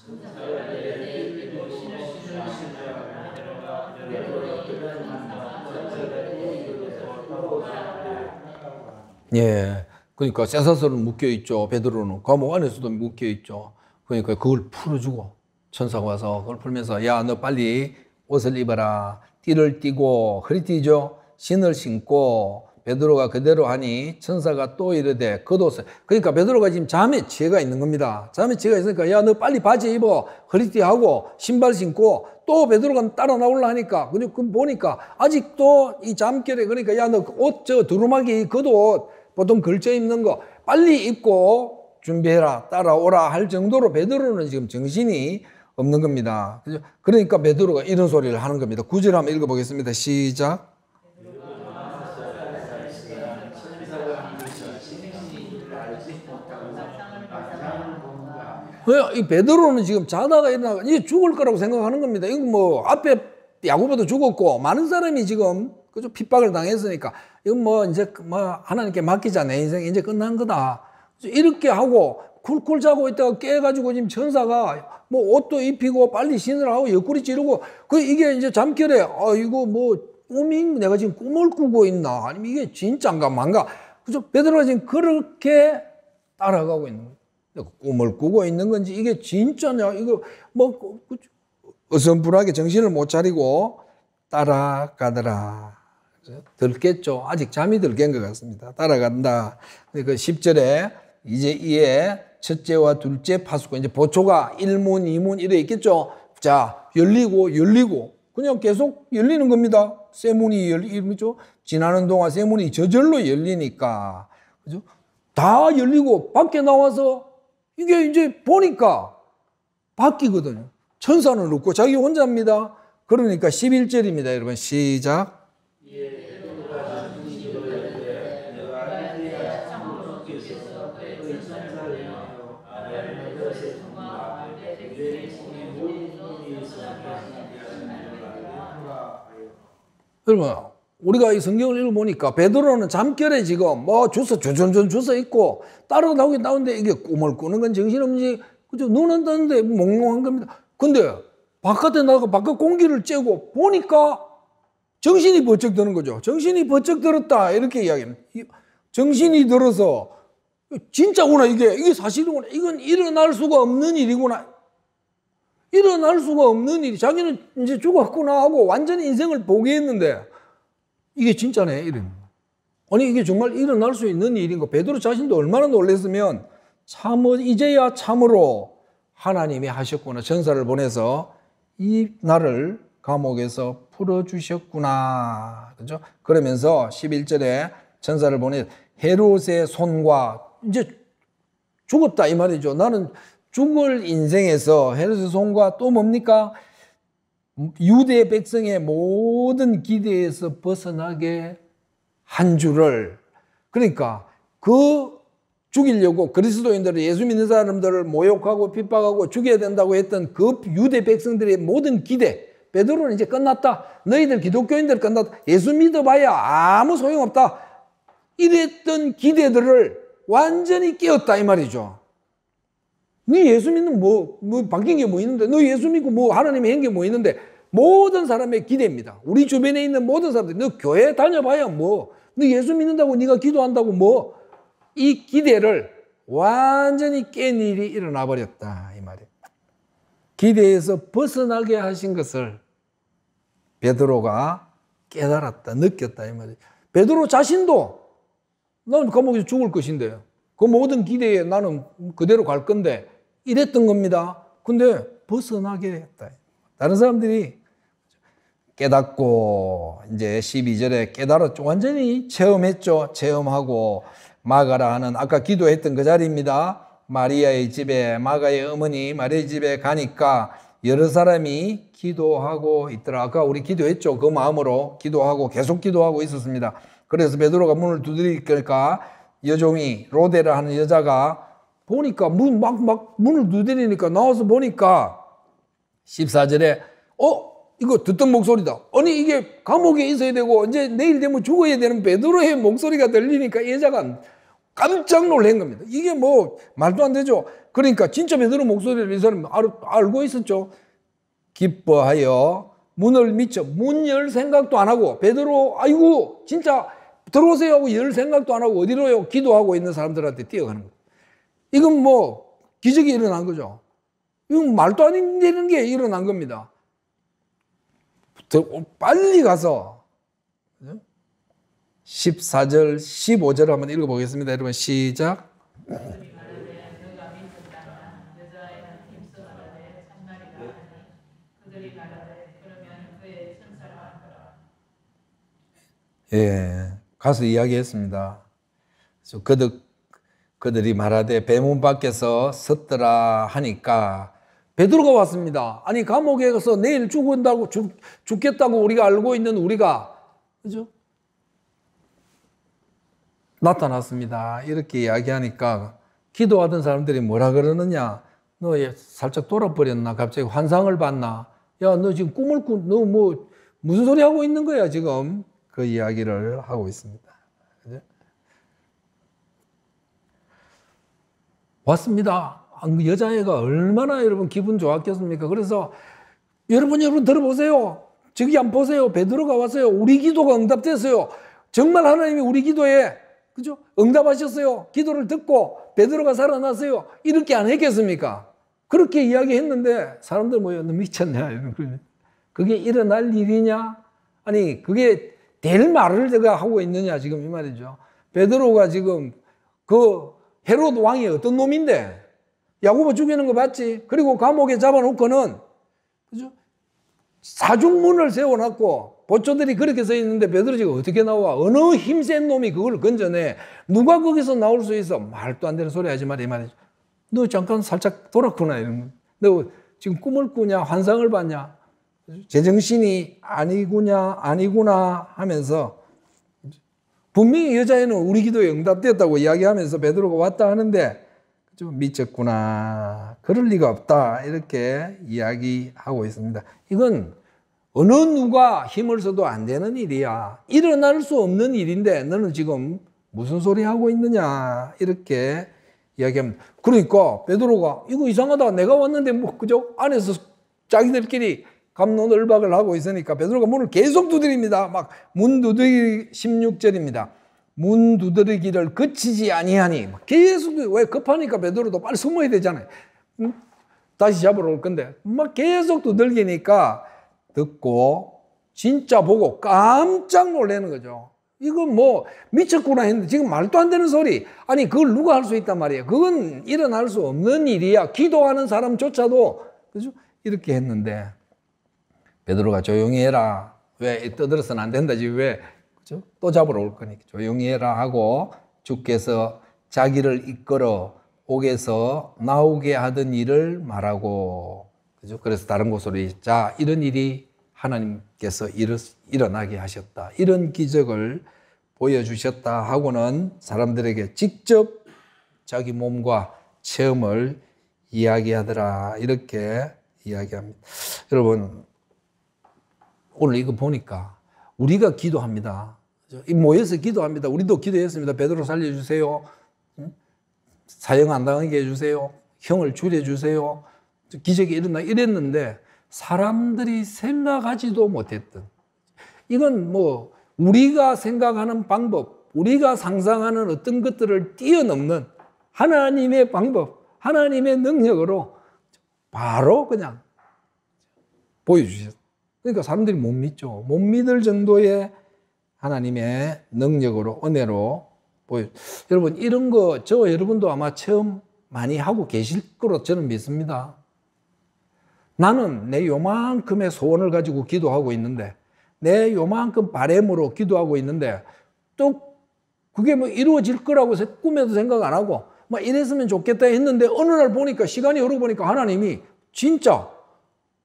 예, 그러니까 쇠사슬은 묶여 있죠. 베드로는 감옥 안에서도 묶여 있죠. 그러니까 그걸 풀어주고 천사가 와서 그걸 풀면서 야 너 빨리 옷을 입어라. 띠를 띠고 허리띠죠. 신을 신고 베드로가 그대로 하니 천사가 또 이르되 겉옷을 그러니까 베드로가 지금 잠에 취해가 있는 겁니다. 잠에 취해가 있으니까 야 너 빨리 바지 입어 허리띠하고 신발 신고 또 베드로가 따라 나오려 하니까 그 보니까 아직도 이 잠결에 그러니까 야 너 옷 저 두루마기 겉옷 보통 걸쳐 입는 거 빨리 입고 준비해라 따라오라 할 정도로 베드로는 지금 정신이 없는 겁니다. 그러니까 베드로가 이런 소리를 하는 겁니다. 구 절 한번 읽어보겠습니다. 시작. 이 베드로는 지금 자다가 일어나가 이게 죽을 거라고 생각하는 겁니다. 이거 뭐 앞에 야고보도 죽었고 많은 사람이 지금 그죠 핍박을 당했으니까 이건 뭐 이제 뭐 하나님께 맡기자 내 인생 이제 끝난 거다. 이렇게 하고 쿨쿨 자고 있다가 깨가지고 지금 천사가 뭐 옷도 입히고 빨리 신을 하고 옆구리 찌르고 그 이게 이제 잠결에 아 이거 뭐 꿈이 내가 지금 꿈을 꾸고 있나 아니면 이게 진짜인가 만가 그죠 베드로가 지금 그렇게 따라가고 있는 거예요. 꿈을 꾸고 있는 건지 이게 진짜냐 이거 뭐 어선불하게 정신을 못 차리고 따라가더라. 들겠죠. 아직 잠이 들 깬 것 같습니다. 따라간다. 그러니까 십 절에 이제 이에 첫째와 둘째 파수꾼 이제 보초가 일 문, 이 문 이래 있겠죠. 자 열리고 열리고 그냥 계속 열리는 겁니다. 세 문이 열리죠. 지나는 동안 세 문이 저절로 열리니까 그죠? 다 열리고 밖에 나와서 이게 이제 보니까 바뀌거든요. 천사는 없고 자기 혼자입니다. 그러니까 십일 절입니다. 여러분 시작. 여러분 우리가 이 성경을 읽어보니까 베드로는 잠결에 지금 뭐 주서 조전전 주서 있고 따라나오긴 나오는데 이게 꿈을 꾸는 건 정신없는지 그죠? 눈은 뜨는데 몽롱한 겁니다. 근데 바깥에 나가 바깥 공기를 쬐고 보니까 정신이 번쩍 드는 거죠. 정신이 번쩍 들었다 이렇게 이야기합니다. 정신이 들어서 진짜구나 이게 이게 사실이구나 이건 일어날 수가 없는 일이구나 일어날 수가 없는 일이 자기는 이제 죽었구나 하고 완전히 인생을 포기했는데 이게 진짜네 이런 아니 이게 정말 일어날 수 있는 일인 거 베드로 자신도 얼마나 놀랐으면 참 이제야 참으로 하나님이 하셨구나 천사를 보내서 이 나를 감옥에서 풀어주셨구나 그죠? 그러면서 십일 절에 천사를 보내 헤롯의 손과 이제 죽었다 이 말이죠. 나는 죽을 인생에서 헤롯의 손과 또 뭡니까? 유대 백성의 모든 기대에서 벗어나게 한 줄을 그러니까 그 죽이려고 그리스도인들을 예수 믿는 사람들을 모욕하고 핍박하고 죽여야 된다고 했던 그 유대 백성들의 모든 기대 베드로는 이제 끝났다. 너희들 기독교인들 끝났다. 예수 믿어봐야 아무 소용없다. 이랬던 기대들을 완전히 깨웠다 이 말이죠. 너 예수 믿는 뭐, 뭐 바뀐 게 뭐 있는데 너 예수 믿고 뭐 하나님이 한 게 뭐 있는데 모든 사람의 기대입니다. 우리 주변에 있는 모든 사람들 너 교회 다녀봐야 뭐 너 예수 믿는다고 네가 기도한다고 뭐 이 기대를 완전히 깬 일이 일어나 버렸다 이 말이에요. 기대에서 벗어나게 하신 것을 베드로가 깨달았다 느꼈다 이 말이에요. 베드로 자신도 나는 감옥에서 죽을 것인데 그 모든 기대에 나는 그대로 갈 건데 이랬던 겁니다. 근데 벗어나게 했다. 다른 사람들이 깨닫고 이제 십이 절에 깨달았죠. 완전히 체험했죠. 체험하고 마가라 하는 아까 기도했던 그 자리입니다. 마리아의 집에 마가의 어머니 마리아의 집에 가니까 여러 사람이 기도하고 있더라. 아까 우리 기도했죠. 그 마음으로 기도하고 계속 기도하고 있었습니다. 그래서 베드로가 문을 두드리니까 여종이 로데라 하는 여자가 보니까 문 막 막 문을 두드리니까 나와서 보니까 십사 절에 어 이거 듣던 목소리다. 아니 이게 감옥에 있어야 되고 이제 내일 되면 죽어야 되는 베드로의 목소리가 들리니까 여자가 깜짝 놀란 겁니다. 이게 뭐 말도 안 되죠. 그러니까 진짜 베드로 목소리를 이 사람이 알, 알고 있었죠. 기뻐하여 문을 미쳐 문 열 생각도 안 하고 베드로 아이고 진짜 들어오세요 하고 열 생각도 안 하고 어디로요? 기도하고 있는 사람들한테 뛰어가는 거예요. 이건 뭐 기적이 일어난 거죠. 이건 말도 안 되는 게 일어난 겁니다. 빨리 가서 십사 절 십오 절 한번 읽어보겠습니다. 여러분 시작. 예, 가서 이야기했습니다. 그들, 그들이 말하되 배문 밖에서 섰더라 하니까 베드로가 왔습니다. 아니 감옥에 가서 내일 죽는다고 죽, 죽겠다고 우리가 알고 있는 우리가 그죠? 나타났습니다. 이렇게 이야기하니까 기도하던 사람들이 뭐라 그러느냐? 너 살짝 돌아버렸나? 갑자기 환상을 봤나? 야, 너 지금 꿈을 꾸, 너 뭐 무슨 소리 하고 있는 거야 지금? 그 이야기를 하고 있습니다. 그죠? 왔습니다. 여자애가 얼마나 여러분 기분 좋았겠습니까? 그래서 여러분 여러분 들어보세요. 저기 한번 보세요. 베드로가 왔어요. 우리 기도가 응답됐어요. 정말 하나님이 우리 기도에 그죠? 응답하셨어요. 기도를 듣고 베드로가 살아났어요. 이렇게 안 했겠습니까? 그렇게 이야기했는데 사람들 뭐야? 너 미쳤냐? 그게 일어날 일이냐? 아니 그게 될 말을 제가 하고 있느냐 지금 이 말이죠. 베드로가 지금 그 헤롯 왕이 어떤 놈인데 야고보 죽이는 거 봤지? 그리고 감옥에 잡아놓고는 그죠? 사중문을 세워놨고 보초들이 그렇게 서 있는데 베드로 지금 어떻게 나와? 어느 힘센 놈이 그걸 건져내? 누가 거기서 나올 수 있어? 말도 안 되는 소리 하지 말이 말이죠. 너 잠깐 살짝 돌았구나 이런. 너 지금 꿈을 꾸냐? 환상을 봤냐? 제정신이 아니구냐 아니구나 하면서 분명히 여자애는 우리 기도에 응답됐다고 이야기하면서 베드로가 왔다 하는데 좀 미쳤구나. 그럴 리가 없다. 이렇게 이야기하고 있습니다. 이건 어느 누가 힘을 써도 안 되는 일이야. 일어날 수 없는 일인데 너는 지금 무슨 소리 하고 있느냐. 이렇게 이야기합니다. 그러니까 베드로가 이거 이상하다. 내가 왔는데 뭐 그죠? 안에서 자기들끼리 갑론을박을 하고 있으니까 베드로가 문을 계속 두드립니다. 막 문 두드리기 십육 절입니다. 문 두드리기를 그치지 아니하니 계속 왜 급하니까 베드로도 빨리 숨어야 되잖아요. 응? 다시 잡으러 올 건데 막 계속 두들기니까 듣고 진짜 보고 깜짝 놀라는 거죠. 이건 뭐 미쳤구나 했는데 지금 말도 안 되는 소리. 아니 그걸 누가 할 수 있단 말이에요. 그건 일어날 수 없는 일이야. 기도하는 사람조차도 그죠? 이렇게 했는데 베드로가 조용히 해라. 왜 떠들어서는 안 된다. 지금 왜 그죠? 또 잡으러 올 거니까 조용히 해라 하고 주께서 자기를 이끌어 옥에서 나오게 하던 일을 말하고 그죠? 그래서 다른 곳으로 자 이런 일이 하나님께서 일어나게 하셨다. 이런 기적을 보여주셨다 하고는 사람들에게 직접 자기 몸과 체험을 이야기하더라. 이렇게 이야기합니다. 여러분 오늘 이거 보니까 우리가 기도합니다. 모여서 기도합니다. 우리도 기도했습니다. 베드로 살려주세요. 사형 안 당하게 해주세요. 형을 줄여주세요. 기적이 일어나 이랬는데 사람들이 생각하지도 못했던 이건 뭐 우리가 생각하는 방법, 우리가 상상하는 어떤 것들을 뛰어넘는 하나님의 방법, 하나님의 능력으로 바로 그냥 보여주셨어요. 그러니까 사람들이 못 믿죠. 못 믿을 정도의 하나님의 능력으로 은혜로 보여. 여러분 이런 거 저 여러분도 아마 체험 많이 하고 계실 거로 저는 믿습니다. 나는 내 요만큼의 소원을 가지고 기도하고 있는데 내 요만큼 바램으로 기도하고 있는데 또 그게 뭐 이루어질 거라고 꿈에도 생각 안 하고 막 이랬으면 좋겠다 했는데 어느 날 보니까 시간이 흐르고 보니까 하나님이 진짜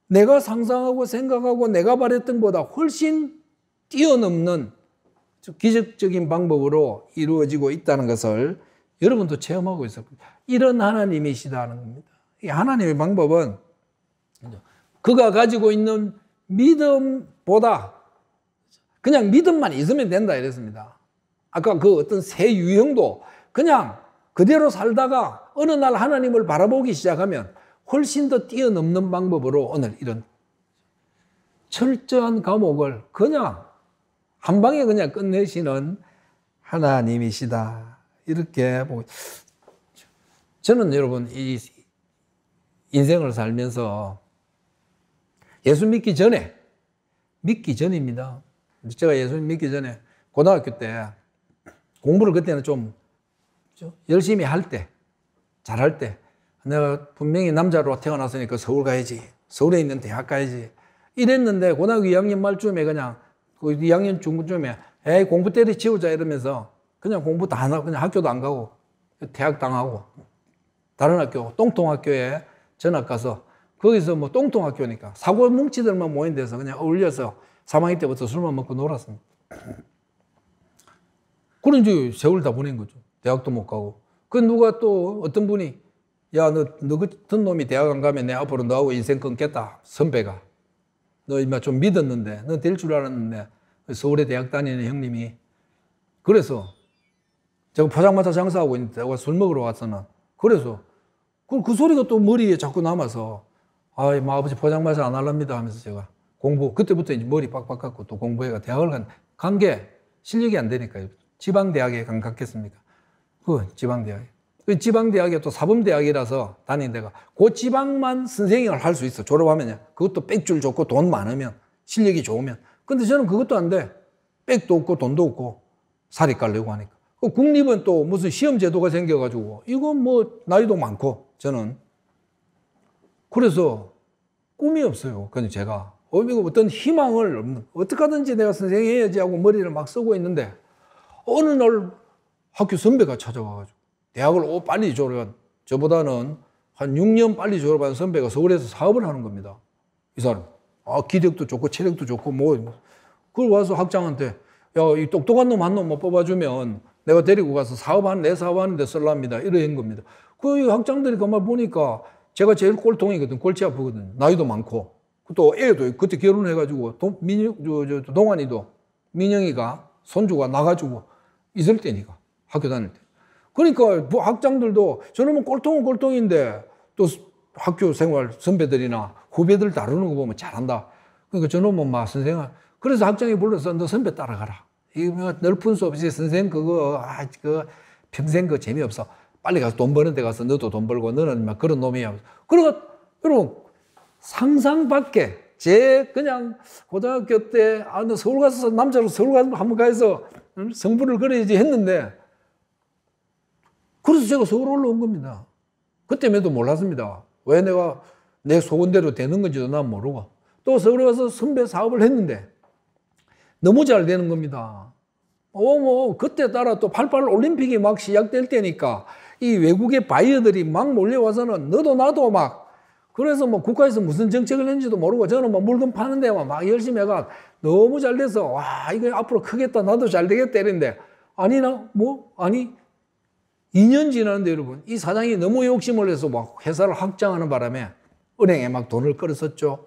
내가 상상하고 생각하고 내가 바랬던 것보다 훨씬 뛰어넘는 기적적인 방법으로 이루어지고 있다는 것을 여러분도 체험하고 있을 겁니다. 이런 하나님이시다는 겁니다. 이 하나님의 방법은 그가 가지고 있는 믿음보다 그냥 믿음만 있으면 된다 이랬습니다. 아까 그 어떤 새 유형도 그냥 그대로 살다가 어느 날 하나님을 바라보기 시작하면 훨씬 더 뛰어넘는 방법으로 오늘 이런 철저한 감옥을 그냥 한 방에 그냥 끝내시는 하나님이시다. 이렇게 보고 저는 여러분 이 인생을 살면서 예수 믿기 전에 믿기 전입니다. 제가 예수 믿기 전에 고등학교 때 공부를 그때는 좀 열심히 할 때, 잘할 때 내가 분명히 남자로 태어났으니까 서울 가야지, 서울에 있는 대학 가야지 이랬는데 고등학교 이 학년 말쯤에 그냥 그 이 학년 중반쯤에 에이 공부 때려치우자 이러면서 그냥 공부 다 안 하고 그냥 학교도 안 가고 대학 당하고 다른 학교 똥통학교에 전학 가서 거기서 뭐 똥통학교니까 사고 뭉치들만 모인 데서 그냥 어울려서 삼 학년 때부터 술만 먹고 놀았습니다. 그런 이제 세월 다 보낸 거죠. 대학도 못 가고. 그 누가 또 어떤 분이 야, 너, 너 같은 놈이 대학 안 가면 내 앞으로 너하고 인생 끊겠다. 선배가. 너 임마 좀 믿었는데, 너 될 줄 알았는데, 서울에 대학 다니는 형님이. 그래서 제가 포장마차 장사하고 있는데 제가 술 먹으러 왔잖아. 그래서 그, 그 소리가 또 머리에 자꾸 남아서 아, 이 아버지 포장마차 안 할랍니다 하면서 제가 공부, 그때부터 이제 머리 빡빡 깎고 또 공부해가 대학을 간, 간 게 실력이 안 되니까요. 지방대학에 간 갔겠습니까? 그 지방대학에. 그 지방대학이 또 사범대학이라서 다닌 데가 그 지방만 선생님을 할 수 있어. 졸업하면요. 그것도 백줄 좋고 돈 많으면, 실력이 좋으면. 근데 저는 그것도 안 돼. 백도 없고 돈도 없고 살이 깔려고 하니까. 그 국립은 또 무슨 시험 제도가 생겨가지고 이건 뭐 나이도 많고 저는 그래서 꿈이 없어요. 그냥 제가 어떤 희망을 없는, 어떻게 하든지 내가 선생님 해야지 하고 머리를 막 쓰고 있는데 어느 날 학교 선배가 찾아와가지고 대학을 오 빨리 졸업한, 저보다는 한 육 년 빨리 졸업한 선배가 서울에서 사업을 하는 겁니다. 이 사람. 아, 기력도 좋고 체력도 좋고 뭐. 그걸 와서 학장한테 야, 이 똑똑한 놈 한 놈만 뽑아주면 내가 데리고 가서 사업하는, 내 사업하는 데 쓸랍니다. 이런 겁니다. 그 학장들이 가만 보니까 제가 제일 꼴통이거든. 골치 아프거든. 나이도 많고. 또 애도 그때 결혼해가지고 동, 민영, 저, 저, 동환이도 민영이가 손주가 나가지고 있을 때니까 학교 다닐 때. 그러니까 뭐 학장들도 저놈은 꼴통은 꼴통인데 또 학교 생활 선배들이나 후배들 다루는 거 보면 잘한다. 그러니까 저놈은 막 선생님, 그래서 학장이 불러서 너 선배 따라가라. 이 넓은 수업 없이 선생 그거 아, 그 평생 그 재미없어. 빨리 가서 돈 버는 데 가서 너도 돈 벌고 너는 막 그런 놈이야. 그러고 여러분 상상 밖에 제 그냥 고등학교 때 아, 너 서울 가서 남자로 서울 가서 한번 가서 성부를 그려야지 했는데 그래서 제가 서울 올라온 겁니다. 그때에도 몰랐습니다. 왜 내가 내 소원대로 되는 건지도 난 모르고 또 서울에 가서 선배 사업을 했는데 너무 잘 되는 겁니다. 어, 뭐 그때 따라 또 팔십팔 올림픽이 막 시작될 때니까 이 외국의 바이어들이 막 몰려와서는 너도 나도 막 그래서 뭐 국가에서 무슨 정책을 했는지도 모르고 저는 뭐 물건 파는 데만 막 열심히 해가 너무 잘 돼서 와 이거 앞으로 크겠다 나도 잘 되겠다 이랬는데 아니나 뭐 아니 이 년 지났는데 여러분 이 사장이 너무 욕심을 해서 막 회사를 확장하는 바람에 은행에 막 돈을 끌었었죠.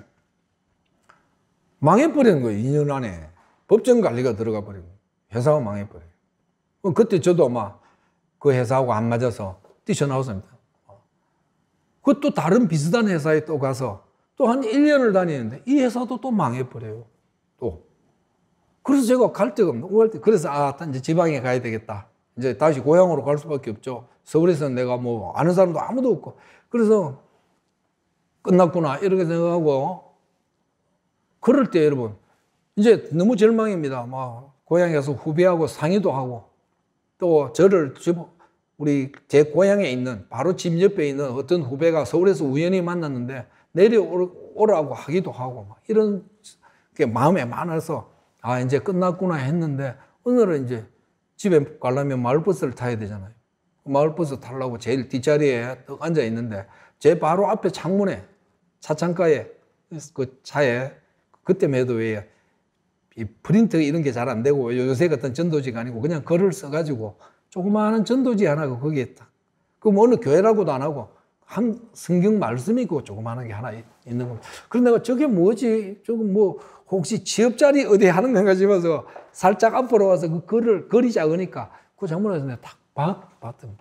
망해버리는 거예요. 이 년 안에 법정관리가 들어가 버리고 회사가 망해버려요. 그때 저도 막 그 회사하고 안 맞아서 뛰쳐나왔습니다. 그것도 다른 비슷한 회사에 또 가서 또 한 일 년을 다니는데 이 회사도 또 망해버려요. 또. 그래서 제가 갈 데가 없는 거예요. 그래서 아, 이제 지방에 가야 되겠다. 이제 다시 고향으로 갈 수밖에 없죠. 서울에서는 내가 뭐 아는 사람도 아무도 없고. 그래서 끝났구나 이렇게 생각하고 그럴 때 여러분 이제 너무 절망입니다. 막 고향에 가서 후배하고 상의도 하고 또 저를 우리 제 고향에 있는 바로 집 옆에 있는 어떤 후배가 서울에서 우연히 만났는데 내려오라고 하기도 하고 막 이런 게 마음에 많아서 아 이제 끝났구나 했는데 오늘은 이제 집에 가려면 마을버스를 타야 되잖아요. 마을버스 타려고 제일 뒷자리에 앉아 있는데 제 바로 앞에 창문에 차창가에 그 차에 그때만 해도 왜 이 프린터 이런 게 잘 안 되고 요새 같은 전도지가 아니고 그냥 글을 써가지고 조그마한 전도지 하나가 거기에 딱 그 어느 교회라고도 안 하고 한 성경 말씀이 있고 조그마한 게 하나 있는 겁니다. 그래서 내가 저게 뭐지? 조금 뭐 혹시 취업자리 어디 하는 건가 싶어서 살짝 앞으로 와서 그 글을 글이 작으니까 그 장문에서 내가 딱 봤, 봤던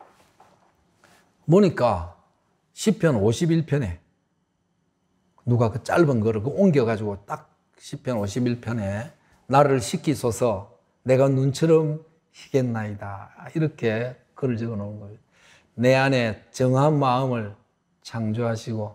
보니까 시편 오십일 편에 누가 그 짧은 글을 그 옮겨가지고 딱 시편 오십일 편에 나를 시키소서 내가 눈처럼 희겠나이다 이렇게 글을 적어 놓은 거예요. 내 안에 정한 마음을 창조하시고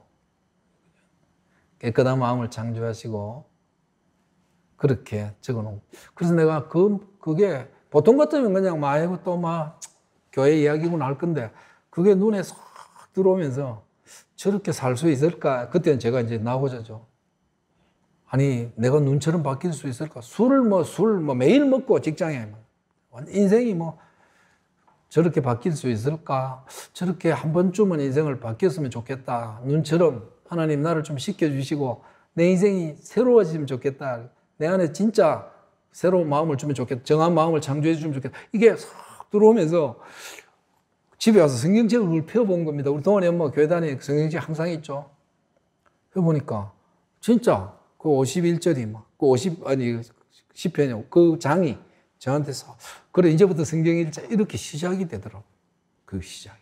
깨끗한 마음을 창조하시고 그렇게 적어 놓은 거예요. 그래서 내가 그, 그게 보통 같으면 그냥 막 이거 또 막 교회 이야기구나 할 건데 그게 눈에 쏙 들어오면서 저렇게 살 수 있을까? 그때는 제가 이제 나오자죠. 아니, 내가 눈처럼 바뀔 수 있을까? 술을 뭐, 술, 뭐, 매일 먹고 직장에. 인생이 뭐, 저렇게 바뀔 수 있을까? 저렇게 한 번쯤은 인생을 바뀌었으면 좋겠다. 눈처럼 하나님 나를 좀 시켜주시고, 내 인생이 새로워지면 좋겠다. 내 안에 진짜 새로운 마음을 주면 좋겠다. 정한 마음을 창조해 주면 좋겠다. 이게 싹 들어오면서 집에 와서 성경책을 펴본 겁니다. 우리 동원이 엄마 교회 다니는 성경책 항상 있죠. 펴보니까, 진짜, 그 오십일 절이 막, 그 오십, 아니, 시편이, 그 장이 저한테서, 그래, 이제부터 성경 읽자. 이렇게 시작이 되더라고. 그 시작이.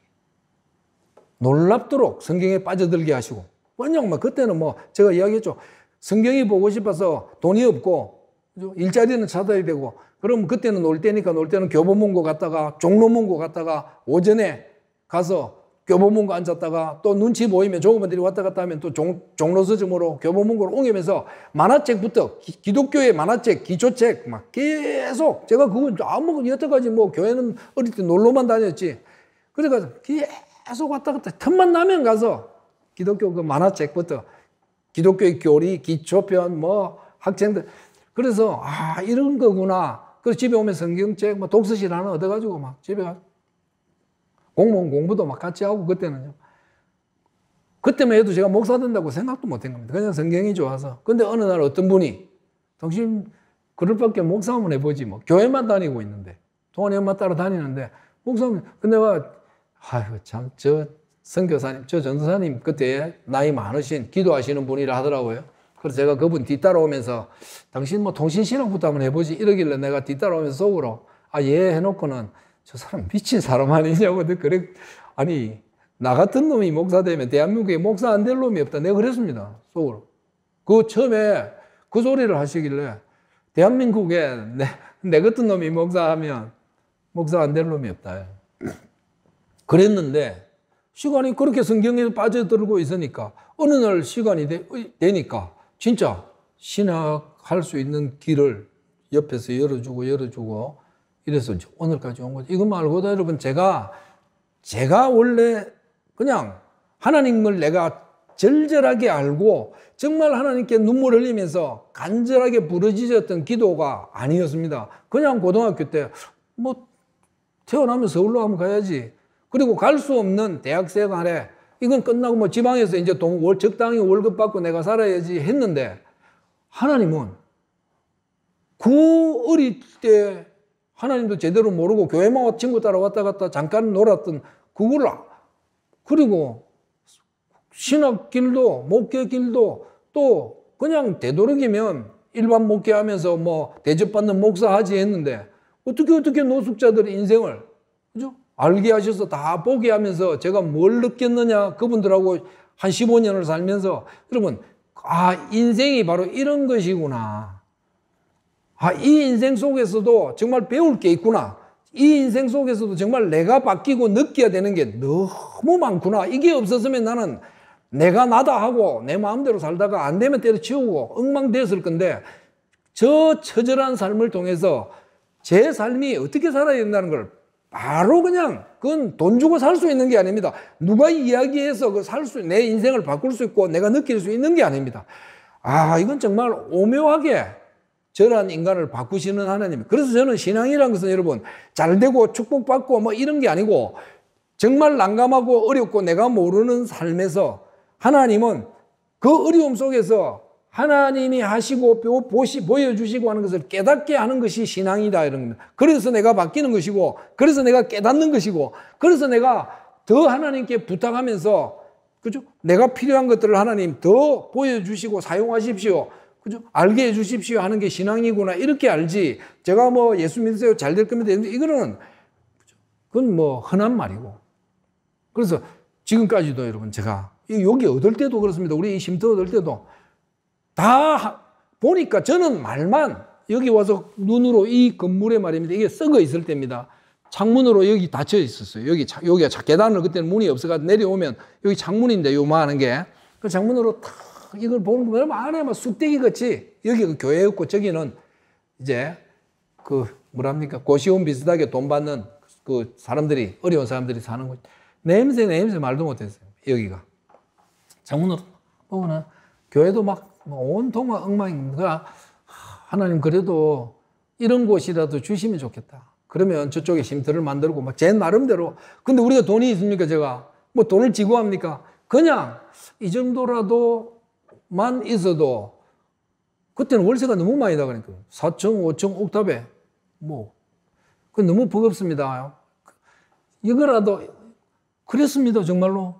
놀랍도록 성경에 빠져들게 하시고. 그냥 막 그때는 뭐, 제가 이야기했죠. 성경이 보고 싶어서 돈이 없고, 일자리는 찾아야 되고, 그럼 그때는 놀 때니까 놀 때는 교보문고 갔다가, 종로문고 갔다가, 오전에 가서 교보문고 앉았다가 또 눈치 보이면 조그만들이 왔다 갔다 하면 또 종, 종로 서점으로 교보문고로 옮기면서 만화책부터 기, 기독교의 만화책, 기초책 막 계속 제가 그건 아무 여태까지 뭐 교회는 어릴 때 놀러만 다녔지. 그래서 계속 왔다 갔다 틈만 나면 가서 기독교 그 만화책부터 기독교의 교리, 기초편 뭐 학생들 그래서 아 이런 거구나. 그래서 집에 오면 성경책 뭐 독서실 하나 얻어가지고 막 집에 가 공무원 공부도 막 같이 하고 그때는요. 그때만 해도 제가 목사 된다고 생각도 못 한 겁니다. 그냥 성경이 좋아서. 근데 어느 날 어떤 분이 당신 그럴 밖에 목사 한번 해보지 뭐. 교회만 다니고 있는데. 동안이 엄마 따라 다니는데 목사님. 근데 내가 아이고 참 저 선교사님, 저 전도사님 그때 나이 많으신 기도하시는 분이라 하더라고요. 그래서 제가 그분 뒤따라오면서 당신 뭐 통신신학부터 한번 해보지 이러길래 내가 뒤따라오면서 속으로 아 예 해놓고는 저 사람 미친 사람 아니냐고. 그래, 아니, 나 같은 놈이 목사 되면 대한민국에 목사 안 될 놈이 없다. 내가 그랬습니다. 속으로. 그 처음에 그 소리를 하시길래 대한민국에 내, 내 같은 놈이 목사하면 목사 안 될 놈이 없다. 그랬는데 시간이 그렇게 성경에 빠져들고 있으니까 어느 날 시간이 되, 되니까 진짜 신학할 수 있는 길을 옆에서 열어주고 열어주고 이래서 오늘까지 온 거죠. 이거 말고도 여러분 제가 제가 원래 그냥 하나님을 내가 절절하게 알고 정말 하나님께 눈물 흘리면서 간절하게 부르짖었던 기도가 아니었습니다. 그냥 고등학교 때 뭐 태어나면 서울로 한번 가야지. 그리고 갈 수 없는 대학 생활에 이건 끝나고 뭐 지방에서 이제 돈 적당히 월급 받고 내가 살아야지 했는데 하나님은 그 어릴 때 하나님도 제대로 모르고 교회만 친구 따라 왔다 갔다 잠깐 놀았던 그걸 그리고 신학길도 목회길도 또 그냥 되도록이면 일반 목회하면서 뭐 대접받는 목사 하지 했는데 어떻게 어떻게 노숙자들의 인생을 그죠? 알게 하셔서 다 보게 하면서 제가 뭘 느꼈느냐 그분들하고 한 십오 년을 살면서 여러분 아 인생이 바로 이런 것이구나. 아, 이 인생 속에서도 정말 배울 게 있구나. 이 인생 속에서도 정말 내가 바뀌고 느껴야 되는 게 너무 많구나. 이게 없었으면 나는 내가 나다 하고 내 마음대로 살다가 안 되면 때려치우고 엉망되었을 건데 저 처절한 삶을 통해서 제 삶이 어떻게 살아야 된다는 걸 바로 그냥 그건 돈 주고 살 수 있는 게 아닙니다. 누가 이야기해서 그 살 수, 내 인생을 바꿀 수 있고 내가 느낄 수 있는 게 아닙니다. 아, 이건 정말 오묘하게 저런 인간을 바꾸시는 하나님. 그래서 저는 신앙이라는 것은 여러분 잘 되고 축복받고 뭐 이런 게 아니고 정말 난감하고 어렵고 내가 모르는 삶에서 하나님은 그 어려움 속에서 하나님이 하시고 보시, 보여주시고 하는 것을 깨닫게 하는 것이 신앙이다 이런 겁니다. 그래서 내가 바뀌는 것이고, 그래서 내가 깨닫는 것이고, 그래서 내가 더 하나님께 부탁하면서, 그죠? 내가 필요한 것들을 하나님 더 보여주시고 사용하십시오. 그죠? 알게 해주십시오 하는 게 신앙이구나 이렇게 알지. 제가 뭐 예수 믿으세요 잘 될 겁니다. 이거는 그건 뭐 흔한 말이고. 그래서 지금까지도 여러분 제가 여기 얻을 때도 그렇습니다. 우리 이 쉼터 얻을 때도 다 보니까 저는 말만 여기 와서 눈으로 이 건물에 말입니다. 이게 썩어 있을 때입니다. 창문으로 여기 닫혀 있었어요. 여기, 여기가 계단을 그때는 문이 없어가지고 내려오면 여기 창문인데 요만한 게 그 창문으로 탁 이걸 보는 거 안에 막 쑥대기 같이 여기 그 교회였고 저기는 이제 그 뭐랍니까 고시원 비슷하게 돈 받는 그 사람들이 어려운 사람들이 사는 곳. 냄새 냄새 말도 못했어요. 여기가 창문으로 보면 교회도 막 온통 엉망입니다. 하나님 그래도 이런 곳이라도 주시면 좋겠다. 그러면 저쪽에 쉼터를 만들고 막 제 나름대로. 근데 우리가 돈이 있습니까? 제가 뭐 돈을 지고 합니까? 그냥 이 정도라도만 있어도 그때는 월세가 너무 많이 나가니까 사천, 오천 옥탑에 뭐 그 너무 버겁습니다. 이거라도 그랬습니다 정말로.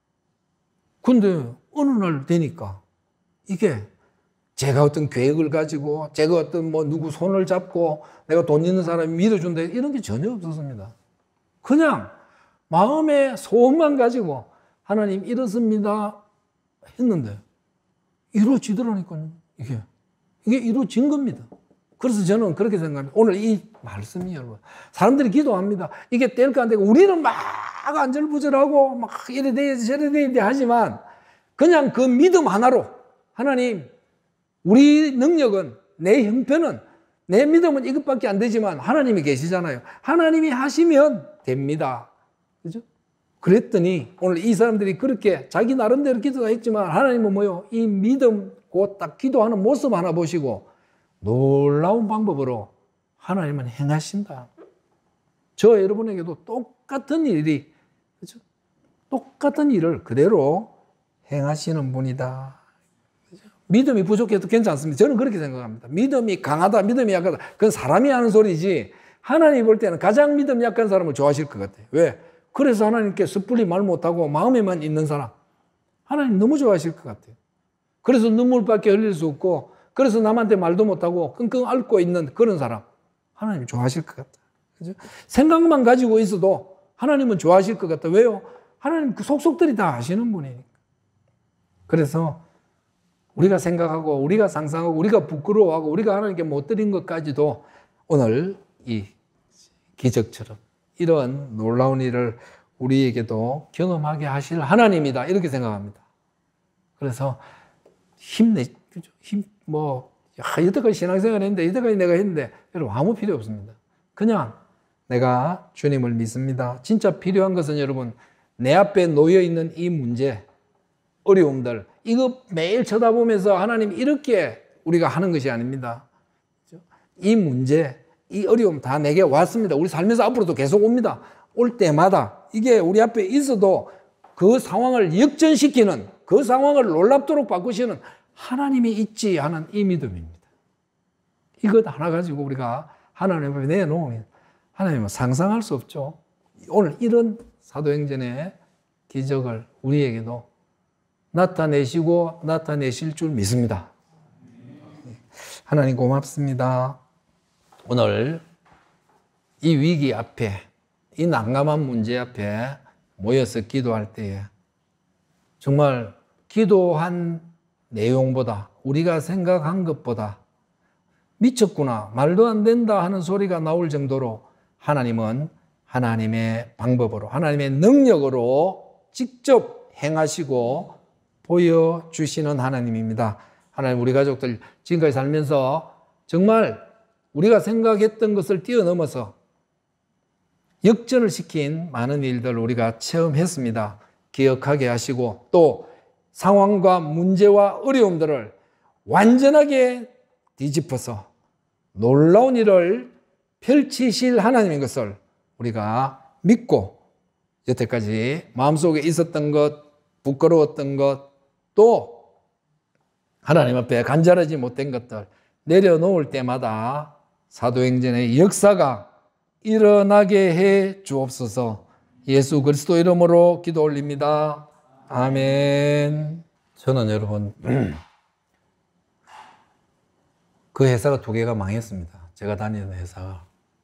근데 어느 날 되니까 이게 제가 어떤 계획을 가지고 제가 어떤 뭐 누구 손을 잡고 내가 돈 있는 사람이 믿어준다 이런 게 전혀 없었습니다. 그냥 마음의 소원만 가지고 하나님 이렇습니다 했는데 이루어지더라니까요. 이게 이게 이루어진 겁니다. 그래서 저는 그렇게 생각합니다. 오늘 이 말씀이 여러분 사람들이 기도합니다. 이게 될까 안 되고 우리는 막 안절부절하고 막 이래 돼야지 저래 돼야지 하지만 그냥 그 믿음 하나로 하나님 우리 능력은 내 형편은 내 믿음은 이것밖에 안 되지만 하나님이 계시잖아요. 하나님이 하시면 됩니다. 그죠? 그랬더니 오늘 이 사람들이 그렇게 자기 나름대로 기도가 했지만 하나님은 뭐요? 이 믿음 곧 딱 기도하는 모습 하나 보시고 놀라운 방법으로 하나님은 행하신다. 저 여러분에게도 똑같은 일이 그죠? 똑같은 일을 그대로 행하시는 분이다. 믿음이 부족해도 괜찮습니다. 저는 그렇게 생각합니다. 믿음이 강하다, 믿음이 약하다. 그건 사람이 하는 소리지 하나님 볼 때는 가장 믿음 약한 사람을 좋아하실 것 같아요. 왜? 그래서 하나님께 섣불리 말 못하고 마음에만 있는 사람. 하나님 너무 좋아하실 것 같아요. 그래서 눈물밖에 흘릴 수 없고 그래서 남한테 말도 못하고 끙끙 앓고 있는 그런 사람. 하나님 좋아하실 것 같다. 그죠? 생각만 가지고 있어도 하나님은 좋아하실 것 같다. 왜요? 하나님 그 속속들이 다 아시는 분이니까. 그래서 우리가 생각하고 우리가 상상하고 우리가 부끄러워하고 우리가 하나님께 못 드린 것까지도 오늘 이 기적처럼 이런 놀라운 일을 우리에게도 경험하게 하실 하나님이다 이렇게 생각합니다. 그래서 힘내, 힘, 뭐 야, 여태까지 신앙생활 했는데 여태까지 내가 했는데 여러분 아무 필요 없습니다. 그냥 내가 주님을 믿습니다. 진짜 필요한 것은 여러분 내 앞에 놓여있는 이 문제 어려움들 이거 매일 쳐다보면서 하나님 이렇게 우리가 하는 것이 아닙니다. 이 문제, 이 어려움 다 내게 왔습니다. 우리 살면서 앞으로도 계속 옵니다. 올 때마다 이게 우리 앞에 있어도 그 상황을 역전시키는 그 상황을 놀랍도록 바꾸시는 하나님이 있지 하는 이 믿음입니다. 이것 하나 가지고 우리가 하나님 앞에 내놓으면 하나님은 상상할 수 없죠. 오늘 이런 사도행전의 기적을 우리에게도 나타내시고 나타내실 줄 믿습니다. 하나님 고맙습니다. 오늘 이 위기 앞에 이 난감한 문제 앞에 모여서 기도할 때에 정말 기도한 내용보다 우리가 생각한 것보다 미쳤구나 말도 안 된다 하는 소리가 나올 정도로 하나님은 하나님의 방법으로 하나님의 능력으로 직접 행하시고 보여주시는 하나님입니다. 하나님 우리 가족들 지금까지 살면서 정말 우리가 생각했던 것을 뛰어넘어서 역전을 시킨 많은 일들을 우리가 체험했습니다. 기억하게 하시고 또 상황과 문제와 어려움들을 완전하게 뒤집어서 놀라운 일을 펼치실 하나님인 것을 우리가 믿고 여태까지 마음속에 있었던 것, 부끄러웠던 것, 또 하나님 앞에 간절하지 못된 것들 내려놓을 때마다 사도행전의 역사가 일어나게 해 주옵소서. 예수 그리스도 이름으로 기도 올립니다. 아멘. 저는 여러분 그 회사가 두 개가 망했습니다. 제가 다니는 회사가.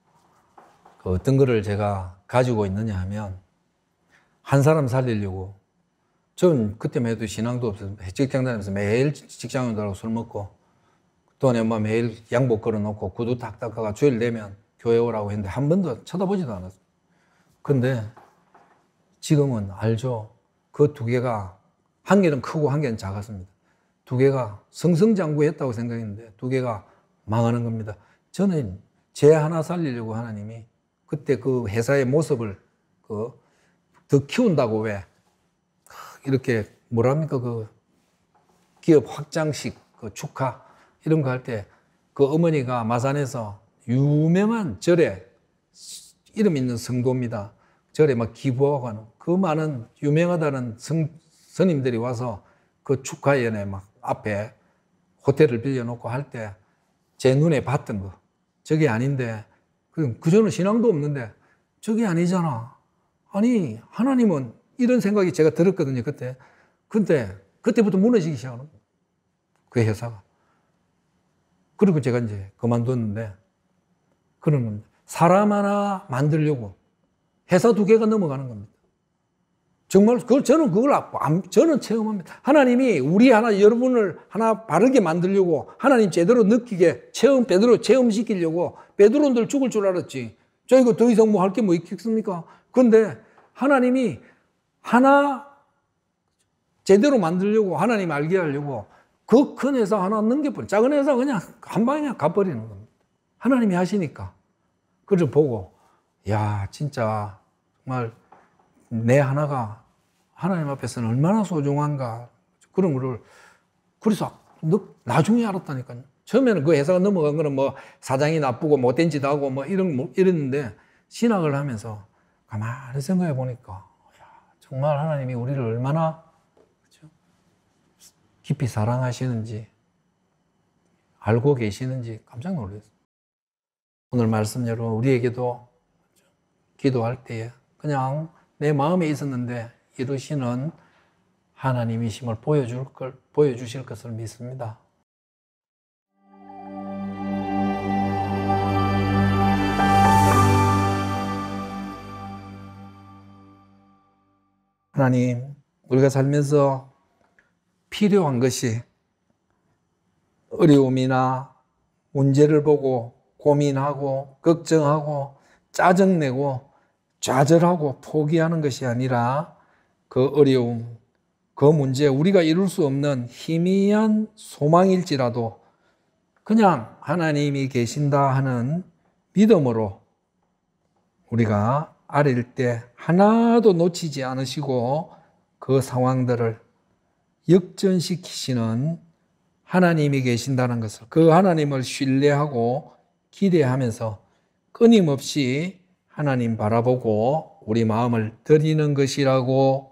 그 어떤 거를 제가 가지고 있느냐 하면 한 사람 살리려고, 전 그때만 해도 신앙도 없어서 직장 다니면서 매일 직장인들하고 술 먹고 돈에 뭐 매일 양복 걸어놓고 구두 탁탁 하고 주일 되면 교회 오라고 했는데 한 번도 쳐다보지도 않았어요. 근데 지금은 알죠. 그 두 개가 한 개는 크고 한 개는 작았습니다. 두 개가 승승장구했다고 생각했는데 두 개가 망하는 겁니다. 저는 제 하나 살리려고 하나님이 그때 그 회사의 모습을 그 더 키운다고 왜 이렇게 뭐랍니까 그 기업 확장식 그 축하 이런 거 할 때 그 어머니가 마산에서 유명한 절에 이름 있는 성도입니다. 절에 막 기부하고 하는 그 많은 유명하다는 성, 스님들이 와서 그 축하연에 막 앞에 호텔을 빌려놓고 할 때 제 눈에 봤던 거 저게 아닌데 그, 그 저는 신앙도 없는데 저게 아니잖아. 아니 하나님은 이런 생각이 제가 들었거든요 그때. 근데 그때부터 무너지기 시작하는 거예요 그 회사가. 그리고 제가 이제 그만뒀는데 그런 겁니다. 사람 하나 만들려고 회사 두 개가 넘어가는 겁니다. 정말 그걸 저는 그걸 저는 체험합니다. 하나님이 우리 하나 여러분을 하나 바르게 만들려고 하나님 제대로 느끼게 체험 베드로 체험시키려고 베드로들 죽을 줄 알았지. 저 이거 더 이상 뭐 할 게 뭐 있겠습니까? 그런데 하나님이 하나 제대로 만들려고 하나님 알게 하려고 그 큰 회사 하나 넘겨버려. 작은 회사 그냥 한 방에 그냥 가버리는 겁니다. 하나님이 하시니까. 그걸 보고 야 진짜 정말 내 하나가 하나님 앞에서는 얼마나 소중한가 그런 거를 그래서 나중에 알았다니까요. 처음에는 그 회사가 넘어간 거는 뭐 사장이 나쁘고 못된 짓 하고 뭐 이런 뭐 이랬는데 신학을 하면서 가만히 생각해 보니까 야, 정말 하나님이 우리를 얼마나 그렇죠? 깊이 사랑하시는지 알고 계시는지 깜짝 놀랐어요. 오늘 말씀 여러분 우리에게도 기도할 때에 그냥 내 마음에 있었는데 이루시는 하나님이심을 보여줄 걸, 보여주실 것을 믿습니다. 하나님, 우리가 살면서 필요한 것이 어려움이나 문제를 보고 고민하고 걱정하고 짜증내고 좌절하고 포기하는 것이 아니라 그 어려움, 그 문제, 우리가 이룰 수 없는 희미한 소망일지라도 그냥 하나님이 계신다 하는 믿음으로 우리가 아릴 때 하나도 놓치지 않으시고 그 상황들을 역전시키시는 하나님이 계신다는 것을, 그 하나님을 신뢰하고 기대하면서 끊임없이 하나님 바라보고 우리 마음을 드리는 것이라고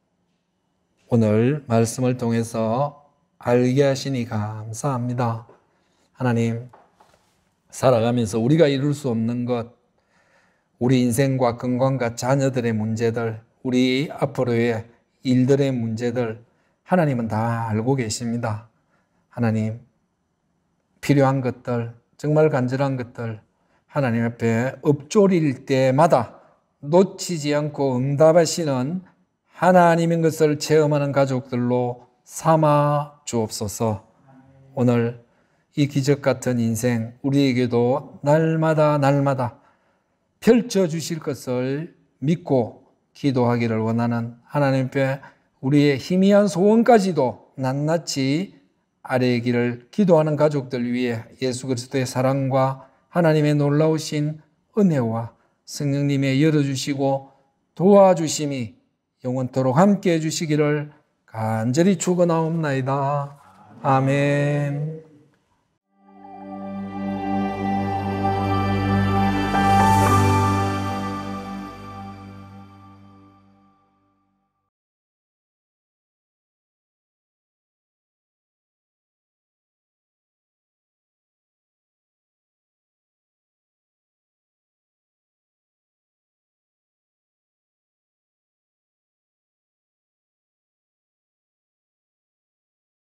오늘 말씀을 통해서 알게 하시니 감사합니다. 하나님, 살아가면서 우리가 이룰 수 없는 것, 우리 인생과 건강과 자녀들의 문제들, 우리 앞으로의 일들의 문제들, 하나님은 다 알고 계십니다. 하나님, 필요한 것들, 정말 간절한 것들, 하나님 앞에 엎조릴 때마다 놓치지 않고 응답하시는 하나님인 것을 체험하는 가족들로 삼아 주옵소서. 오늘 이 기적 같은 인생 우리에게도 날마다 날마다 펼쳐주실 것을 믿고 기도하기를 원하는 하나님 앞에 우리의 희미한 소원까지도 낱낱이 아뢰기를 기도하는 가족들 위해 예수 그리스도의 사랑과 하나님의 놀라우신 은혜와 성령님의 열어주시고 도와주심이 영원토록 함께해 주시기를 간절히 축원하옵나이다. 아멘.